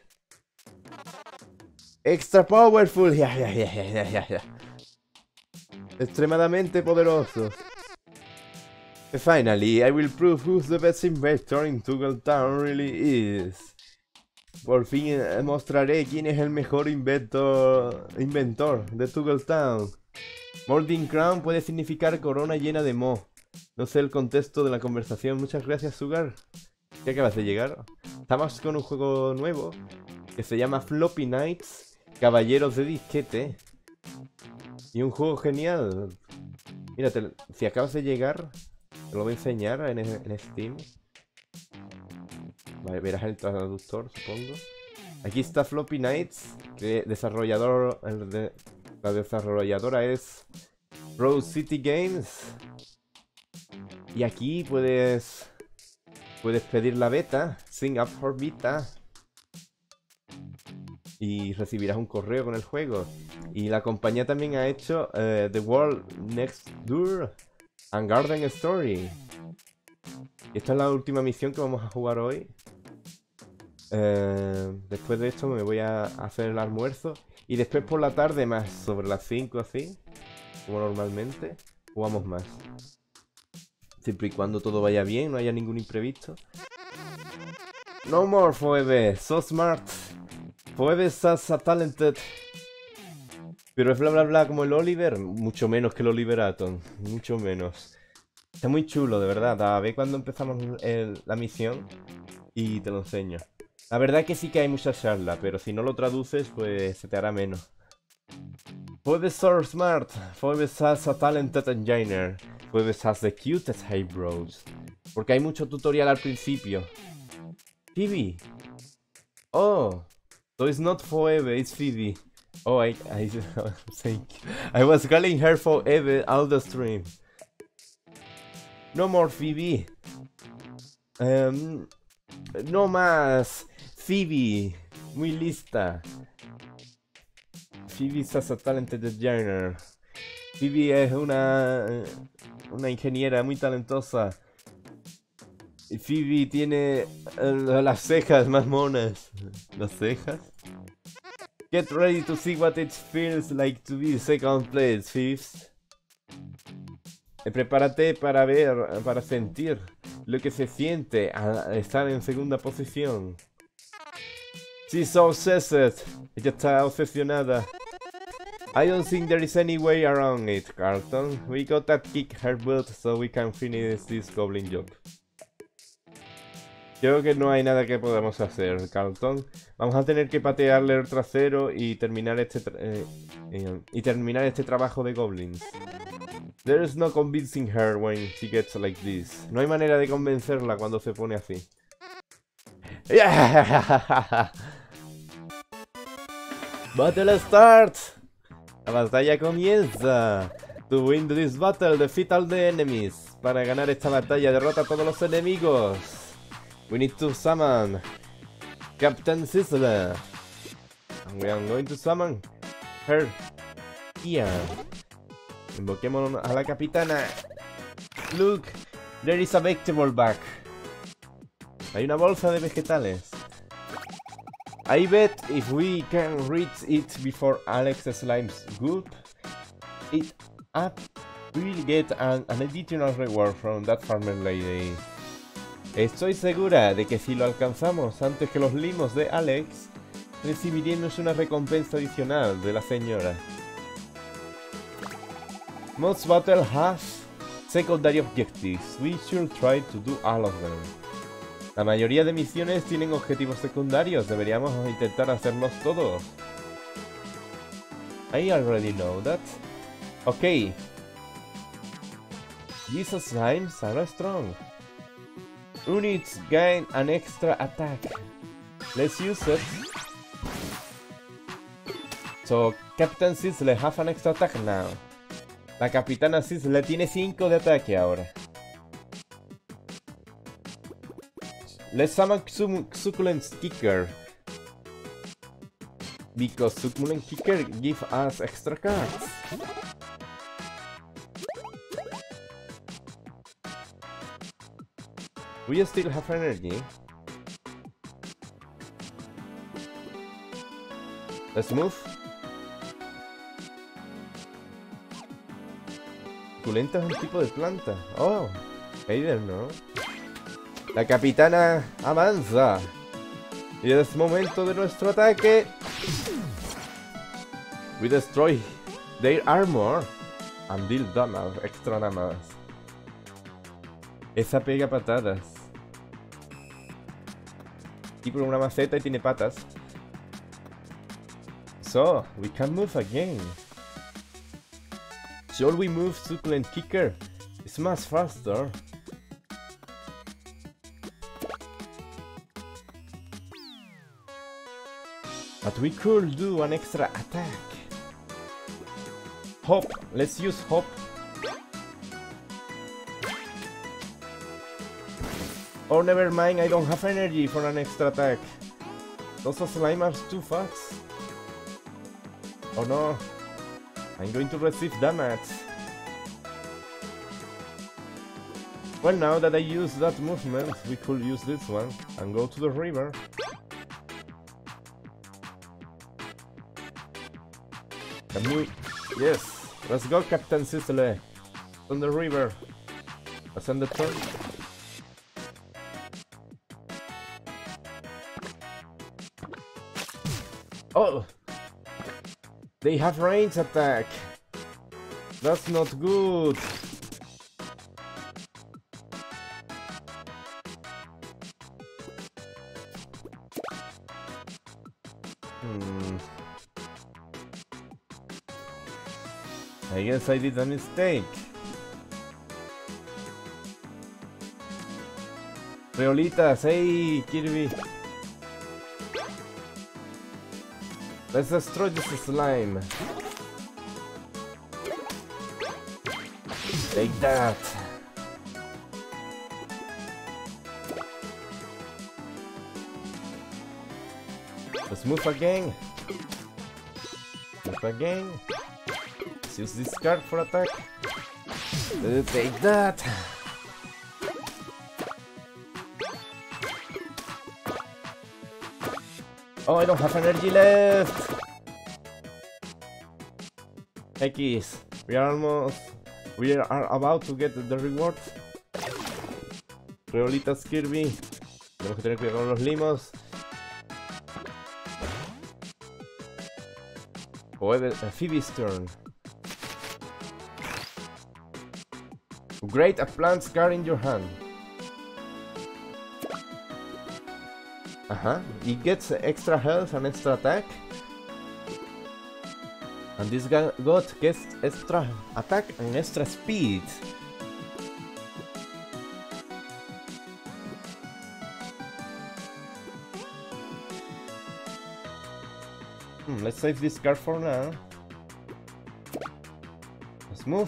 Extra powerful. Yeah, yeah, yeah, yeah, yeah, yeah. Extremadamente poderosos. Finally, I will prove who's the best inventor in Tuggletown really is. Por fin mostraré quién es el mejor inventor, inventor de Tuggletown. Molding Crown puede significar corona llena de moho. No sé el contexto de la conversación. Muchas gracias, Sugar. ¿Qué acabas de llegar? Estamos con un juego nuevo que se llama Floppy Knights, Caballeros de Disquete. Y un juego genial. Mira, te, si acabas de llegar, te lo voy a enseñar en, en Steam. Vale, verás el traductor, supongo. Aquí está Floppy Knights, que desarrollador, el de, la desarrolladora es Rose City Games. Y aquí puedes puedes pedir la beta, sign up for beta, y recibirás un correo con el juego. Y la compañía también ha hecho uh, The World Next Door and Garden Story. Y esta es la última misión que vamos a jugar hoy. Uh, después de esto me voy a hacer el almuerzo. Y después por la tarde, más sobre las cinco así, como normalmente, jugamos más. Siempre y cuando todo vaya bien, no haya ningún imprevisto. No more Phoebe, so smart. Phoebe is so talented. Pero es bla bla bla como el Oliver, mucho menos que el Oliver Atom, mucho menos. Está muy chulo, de verdad. A ver cuando empezamos el, la misión y te lo enseño. La verdad que sí que hay mucha charla, pero si no lo traduces, pues se te hará menos. Phoebe is so smart. Phoebe is such a talented engineer. Phoebe has the cutest eyebrows. Porque hay mucho tutorial al principio. Phoebe. Oh. So it's not Phoebe, it's Phoebe. Oh, I, I, thank you. I was calling her Phoebe all the stream. No more Phoebe. Um, no más Phoebe. Muy lista. Phoebe is a talented designer. Phoebe es una, una ingeniera muy talentosa. Y Phoebe tiene uh, las cejas más monas. ¿Las cejas? Get ready to see what it feels like to be second place, fifth. Eh, prepárate para ver, para sentir lo que se siente al estar en segunda posición. She's so obsessed. Ella está obsesionada. I don't think there is any way around it, Carlton. We gotta kick her butt so we can finish this goblin job. Creo que no hay nada que podamos hacer, Carlton. Vamos a tener que patearle el trasero y terminar este eh, eh, y terminar este trabajo de goblins. There is no convincing her when she gets like this. No hay manera de convencerla cuando se pone así. Yeah. Battle starts. La batalla comienza. To win this battle, defeat all the enemies. Para ganar esta batalla, derrota a todos los enemigos. We need to summon Captain Sizzler. And we are going to summon her here. Invoquemos a la capitana. Look, there is a vegetable bag. Hay una bolsa de vegetales. I bet if we can reach it before Alex Slime's group it up, we'll get an, an additional reward from that farmer lady. Estoy segura de que si lo alcanzamos antes que los limos de Alex, recibiremos una recompensa adicional de la señora. Most battle has secondary objectives. We should try to do all of them. La mayoría de misiones tienen objetivos secundarios. Deberíamos intentar hacerlos todos. I already know that. Okay. These slimes are strong. Units gain an extra attack. Let's use it. So, Captain Sizzle have an extra attack now. La Capitana Sizzle tiene cinco de ataque ahora. Let's summon Succulent Kicker. Because Succulent Kicker give us extra cards. We still have energy. Let's move. Suculenta es un tipo de planta. Oh, I didn't know. La capitana avanza. Y es momento de nuestro ataque. We destroy their armor and deal damage, extra damage. Esa pega patadas. Tipo una maceta y tiene patas. So, we can move again. Shall we move Succulent Kicker? It's much faster. But we could do an extra attack. Hop. Let's use Hop. Oh, never mind. I don't have energy for an extra attack. Those slime are too fast. Oh no. I'm going to receive damage. Well, now that I use that movement, we could use this one and go to the river. Can we? Yes. Let's go, Captain Sizzle. On the river. Ascend the turn. Oh! They have range attack. That's not good. Hmm. I guess I did a mistake. Reolitas, hey Kirby. Let's destroy this slime. Take that. Let's move again. Move again. Let's use this card for attack. Let's take that. Oh, I don't have energy left. X. We are almost. We are about to get the reward. Reolitas Kirby. Tenemos que tener cuidado con los limos. However, a Phoebe's turn. Upgrade a plant's card in your hand. Uh-huh. It gets extra health and extra attack. And this guy got gets extra attack and extra speed. Hmm, let's save this card for now. Let's move.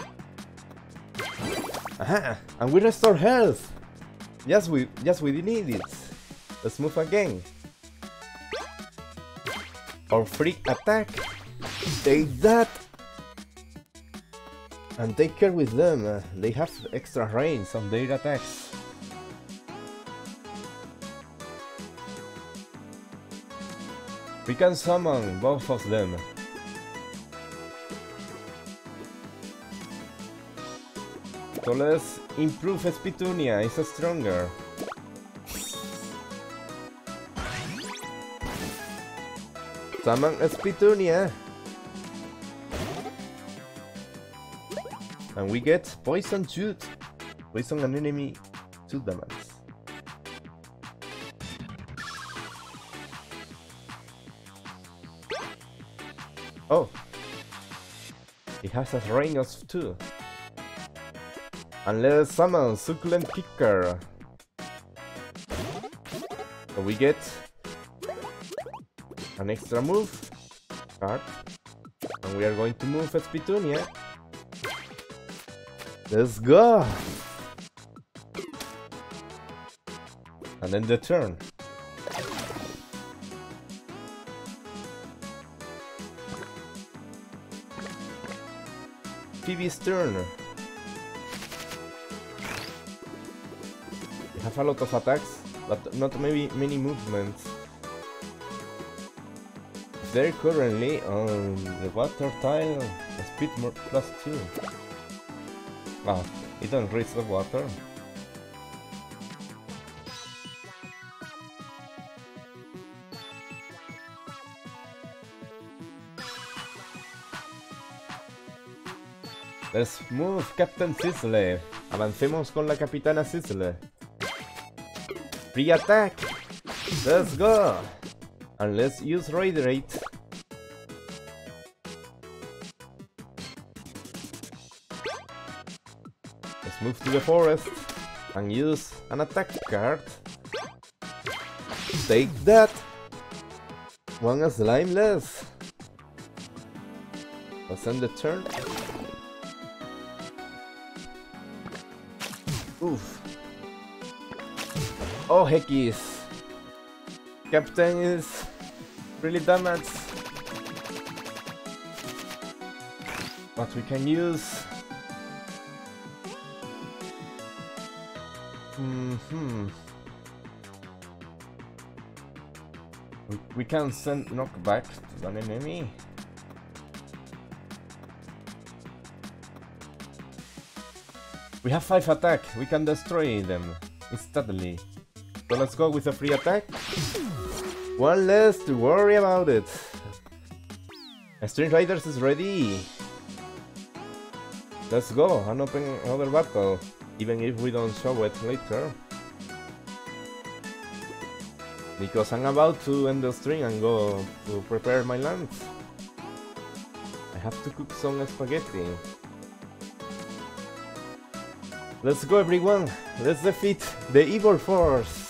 Aha! And we restore health! Yes, we yes we need it. Let's move again. Our freak attack. Take that. And take care with them. Uh, they have extra range on their attacks. We can summon both of them. So let's improve Spitunia. It's stronger. Summon Spitunia. And we get Poison Shoot. Poison an enemy two damage. Oh, it has a range of two. And let's summon Succulent Kicker. So we get an extra move card, and we are going to move Spitunia. Let's go! And then the turn. Phoebe's turn. We have a lot of attacks, but not maybe many movements. They're currently on the water tile, speed more plus two. Ah, it don't reach the water. Let's move Captain Sizzle. Avancemos con la Capitana Sizzle. Free attack. Let's go. And let's use Raiderate. Let's move to the forest and use an attack card. Take that. One slime less. Let's end the turn. Oof. Oh heckies. Captain is really damaged. But we can use... Mm-hmm. We, we can send knockback to an enemy. We have five attack, we can destroy them instantly. So let's go with a free attack. One less to worry about it. Stream Riders is ready. Let's go and open another battle, even if we don't show it later. Because I'm about to end the stream and go to prepare my lunch. I have to cook some spaghetti. Let's go everyone, let's defeat the evil force!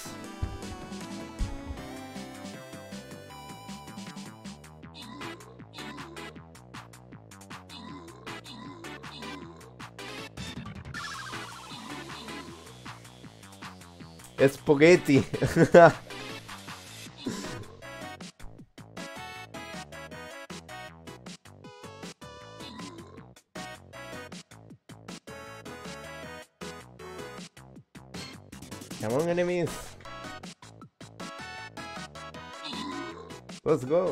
Spaghetti! Come on, enemies! Let's go!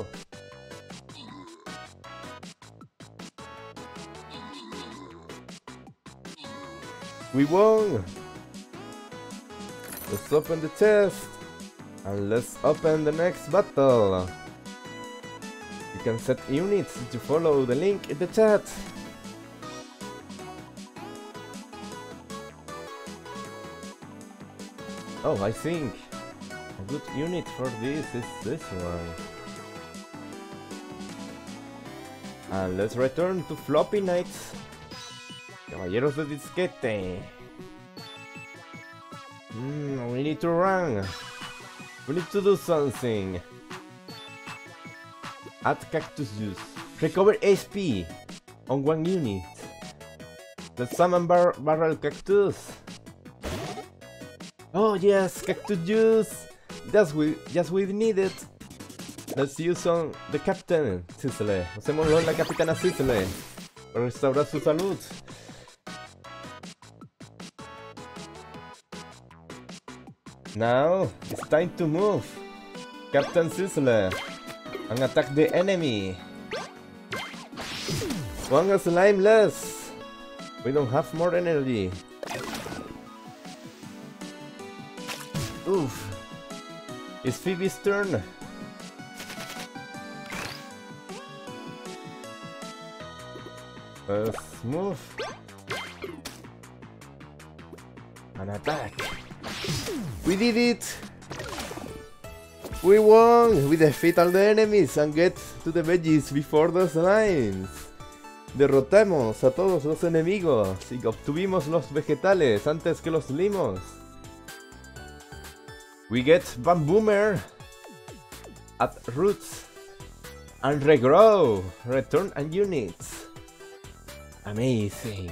We won! Let's open the chest! And let's open the next battle! You can set units to follow the link in the chat! Oh, I think a good unit for this is this one. And let's return to Floppy Knights. Caballeros de Disquete. Mm, we need to run. We need to do something. Add Cactus Juice. Recover H P on one unit. Let's summon bar Barrel Cactus. Oh yes, Cactus Juice! That's we, just we need it. Let's use on the Captain Sizzle. Usémoslo en la Capitana Sizzle para restaurar su salud. Now it's time to move Captain Sizzle and attack the enemy. One slime less. We don't have more energy. Oof. It's Phoebe's turn. Let's move. An attack. We did it! We won! We defeat all the enemies and get to the veggies before the slimes. Derrotamos a todos los enemigos y obtuvimos los vegetales antes que los limos. We get Bamboomer at roots and regrow, return and units. Amazing.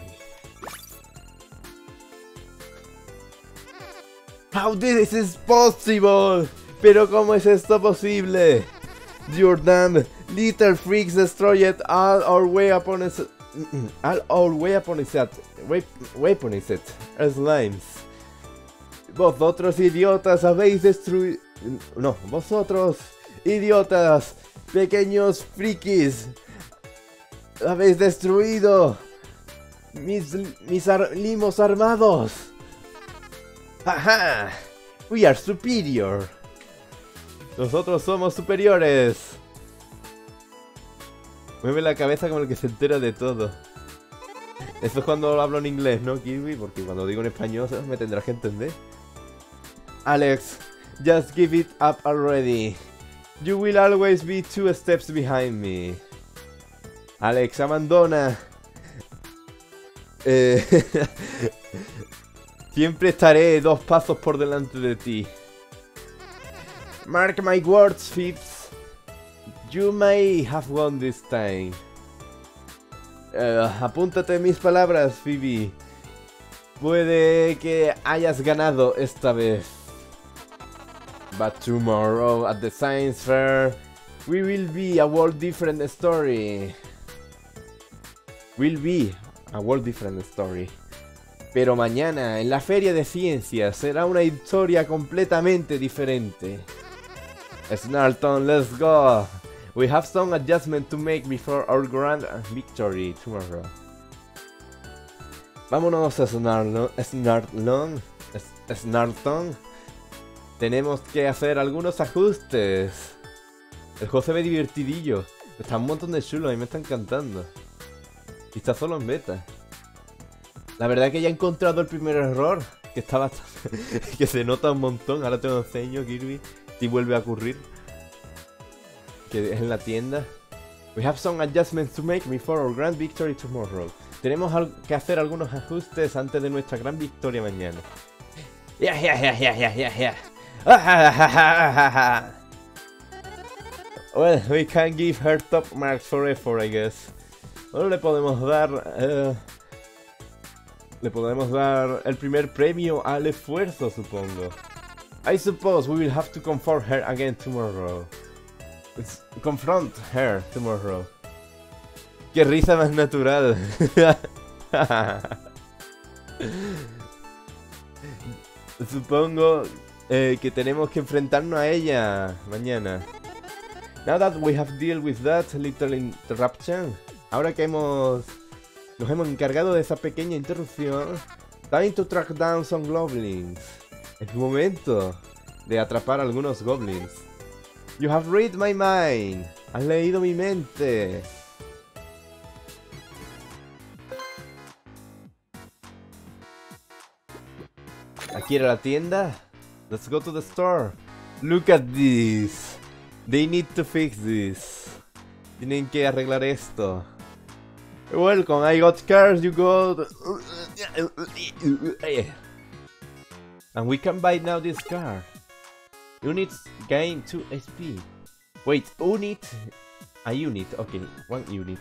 How this is possible? Pero ¿cómo es esto posible? Your damn little freaks destroyed all our weapons, all our weapons set, weapons set, slimes. Vosotros idiotas habéis destruido, no, vosotros idiotas, pequeños frikis, habéis destruido mis, mis ar limos armados. Haha, we are superior. Nosotros somos superiores. Mueve la cabeza como el que se entera de todo. Eso es cuando hablo en inglés, ¿no, Kirby? Porque cuando digo en español me tendrás que entender. Alex, just give it up already. You will always be two steps behind me. Alex, abandona. Eh, siempre estaré dos pasos por delante de ti. Mark my words, Phipps. You may have won this time. Uh, apúntate mis palabras, Phoebe. Puede que hayas ganado esta vez. But tomorrow at the science fair, we will be a world different story. Will be a world different story. Pero mañana, en la feria de ciencias, será una historia completamente diferente. Snarlton, let's go! We have some adjustment to make before our grand victory tomorrow. Vámonos a Snarlton. Snarlton. Snarlton. Tenemos que hacer algunos ajustes. El juego se ve divertidillo. Está un montón de chulos, a mí me está encantando. Y está solo en beta. La verdad que ya he encontrado el primer error. Que está bastante... que se nota un montón. Ahora te lo enseño, Kirby. Si vuelve a ocurrir. Que es en la tienda. We have some adjustments to make before our grand victory tomorrow. Tenemos que hacer algunos ajustes antes de nuestra gran victoria mañana. Yeah, yeah, yeah, yeah, yeah, yeah, yeah. Well, we can give her top marks for effort, I guess. Bueno, le podemos dar... Uh, le podemos dar el primer premio al esfuerzo, supongo. I suppose we will have to confront her again tomorrow. Let's confront her tomorrow. Qué risa más natural. Supongo eh, que tenemos que enfrentarnos a ella mañana. Now that we have dealt with that little interruption, ahora que hemos nos hemos encargado de esa pequeña interrupción, time to track down some goblins. Es momento de atrapar a algunos goblins. You have read my mind. Has leído mi mente. Aquí era la tienda. Let's go to the store. Look at this. They need to fix this. Tienen que arreglar esto. Welcome, I got cars, you got... And we can buy now this car. Units gain two H P. Wait, unit? A unit, okay, one unit.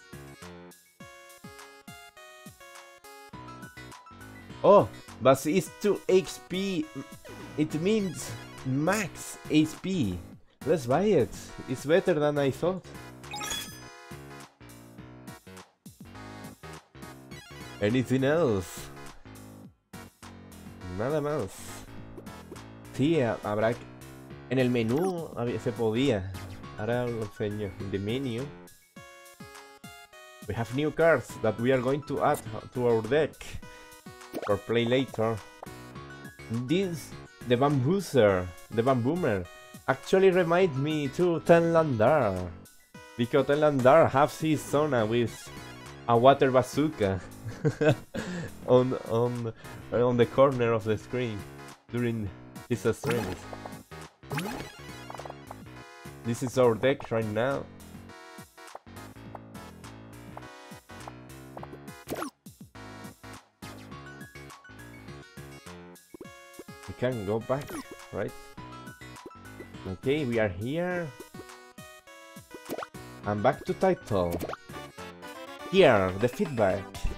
Oh, but it's two H P. It means max H P. Let's buy it. It's better than I thought. Anything else? Nada más. Sí, habrá... En el menú se podía. Ahora lo enseño. In the menu. We have new cards that we are going to add to our deck. Or play later. This, the Bamboozer, the Bamboomer, actually remind me to Tenlandar. Because Tenlandar has his zona with a water bazooka. on on on the corner of the screen during his streams. This is our deck right now. We can go back, right? Okay, we are here. And back to title. Here, the feedback.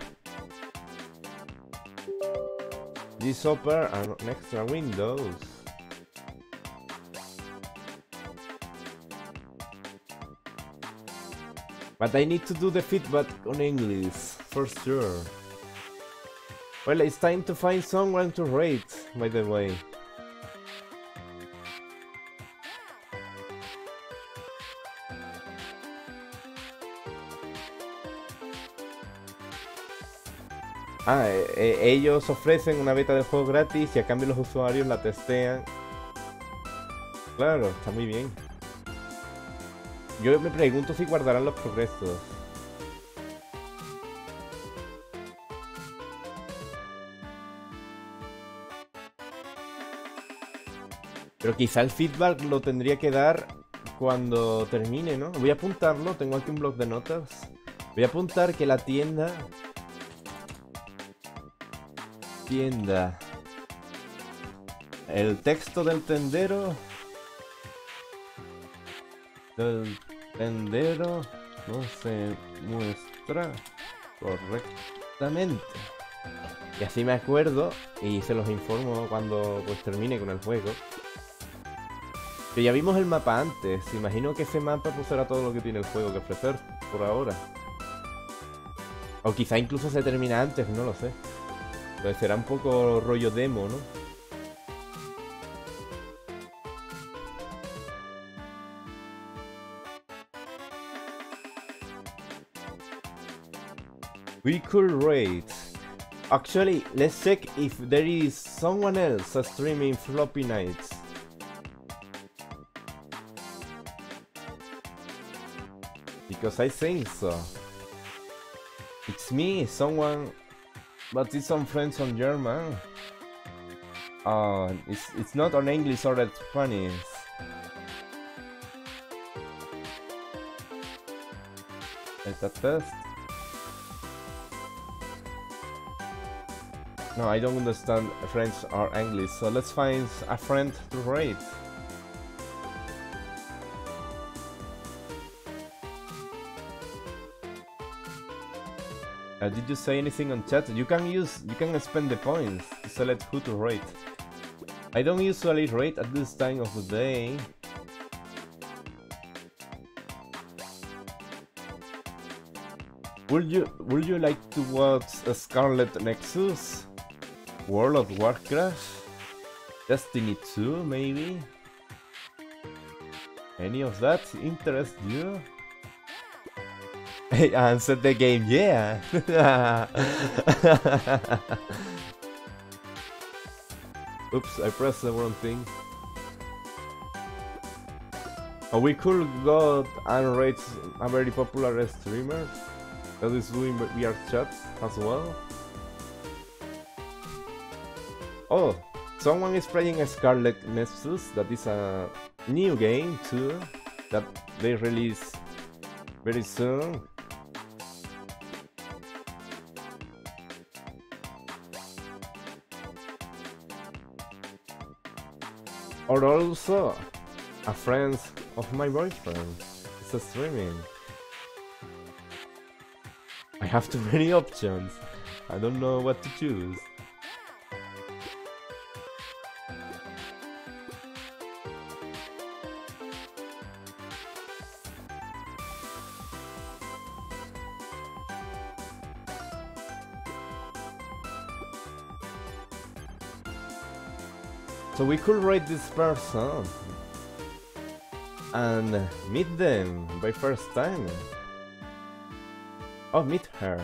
This open an extra windows. But I need to do the feedback on English, for sure. Well, it's time to find someone to rate, by the way. Ah, eh, ellos ofrecen una beta del juego gratis y a cambio los usuarios la testean. Claro, está muy bien. Yo me pregunto si guardarán los progresos. Pero quizá el feedback lo tendría que dar cuando termine, ¿no? Voy a apuntarlo, tengo aquí un blog de notas. Voy a apuntar que la tienda... Tienda... El texto del tendero... Del tendero no se muestra correctamente. Y así me acuerdo y se los informo cuando pues termine con el juego. Que ya vimos el mapa antes, imagino que ese mapa pues será todo lo que tiene el juego que ofrecer por ahora. O quizá incluso se termina antes, no lo sé. Entonces será un poco rollo demo, ¿no? We could rate. Actually, let's check if there is someone else streaming Floppy Nights. Because I think so. It's me, someone, but it's some friends on German. Uh, it's it's not on English or Spanish. Let's test. No, I don't understand French or English, so let's find a friend to rate. Uh, did you say anything on chat? You can use, you can spend the points to select who to rate. I don't usually rate at this time of the day. Would you, would you like to watch a Scarlet Nexus? World of Warcraft? Destiny two, maybe? Any of that interest you? I answered the game, yeah! Oops, I pressed the wrong thing. Oh, we could go and rate a very popular streamer that is doing V R chat as well. Oh, someone is playing a Scarlet Nexus, that is a new game too, that they release very soon. Or also, a friend of my boyfriend is streaming. I have too many options, I don't know what to choose. So we could rate this person and meet them by first time. Oh, meet her.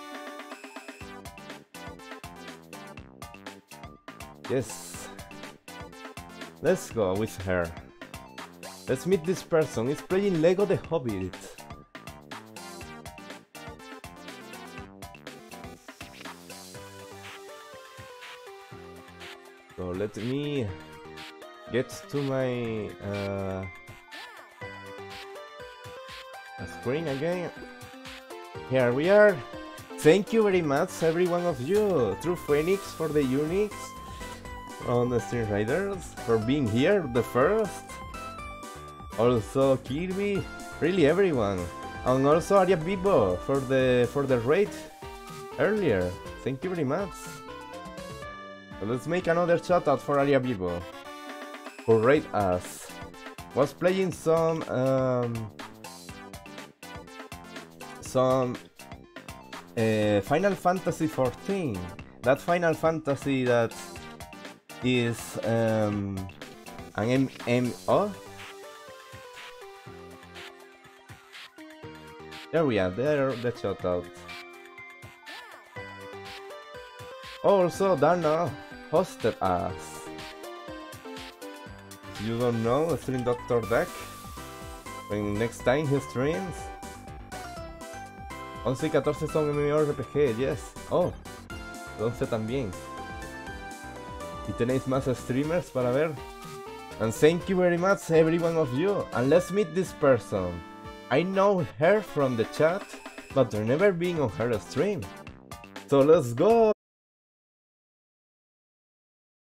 Yes. Let's go with her. Let's meet this person. It's playing Lego The Hobbit. let me get to my uh, screen again. Here we are. Thank you very much, every one of you. True Phoenix for the Unix, on the Stream Riders for being here, the first. Also Kirby, really everyone, and also Aria Bibo for the for the raid earlier. Thank you very much. So let's make another shout out for Aria Bibo, who raid us. Was playing some um, some uh, Final Fantasy fourteen. That Final Fantasy that is um, an M M O. There we are, there the shout out. Also, Darna hosted us. If you don't know, Stream Doctor Deck, when next time he streams. once y catorce son MMORPG, yes. Oh, once también. Y tenéis más streamers para ver. And thank you very much, every one of you. And let's meet this person. I know her from the chat, but I've never been on her stream. So let's go!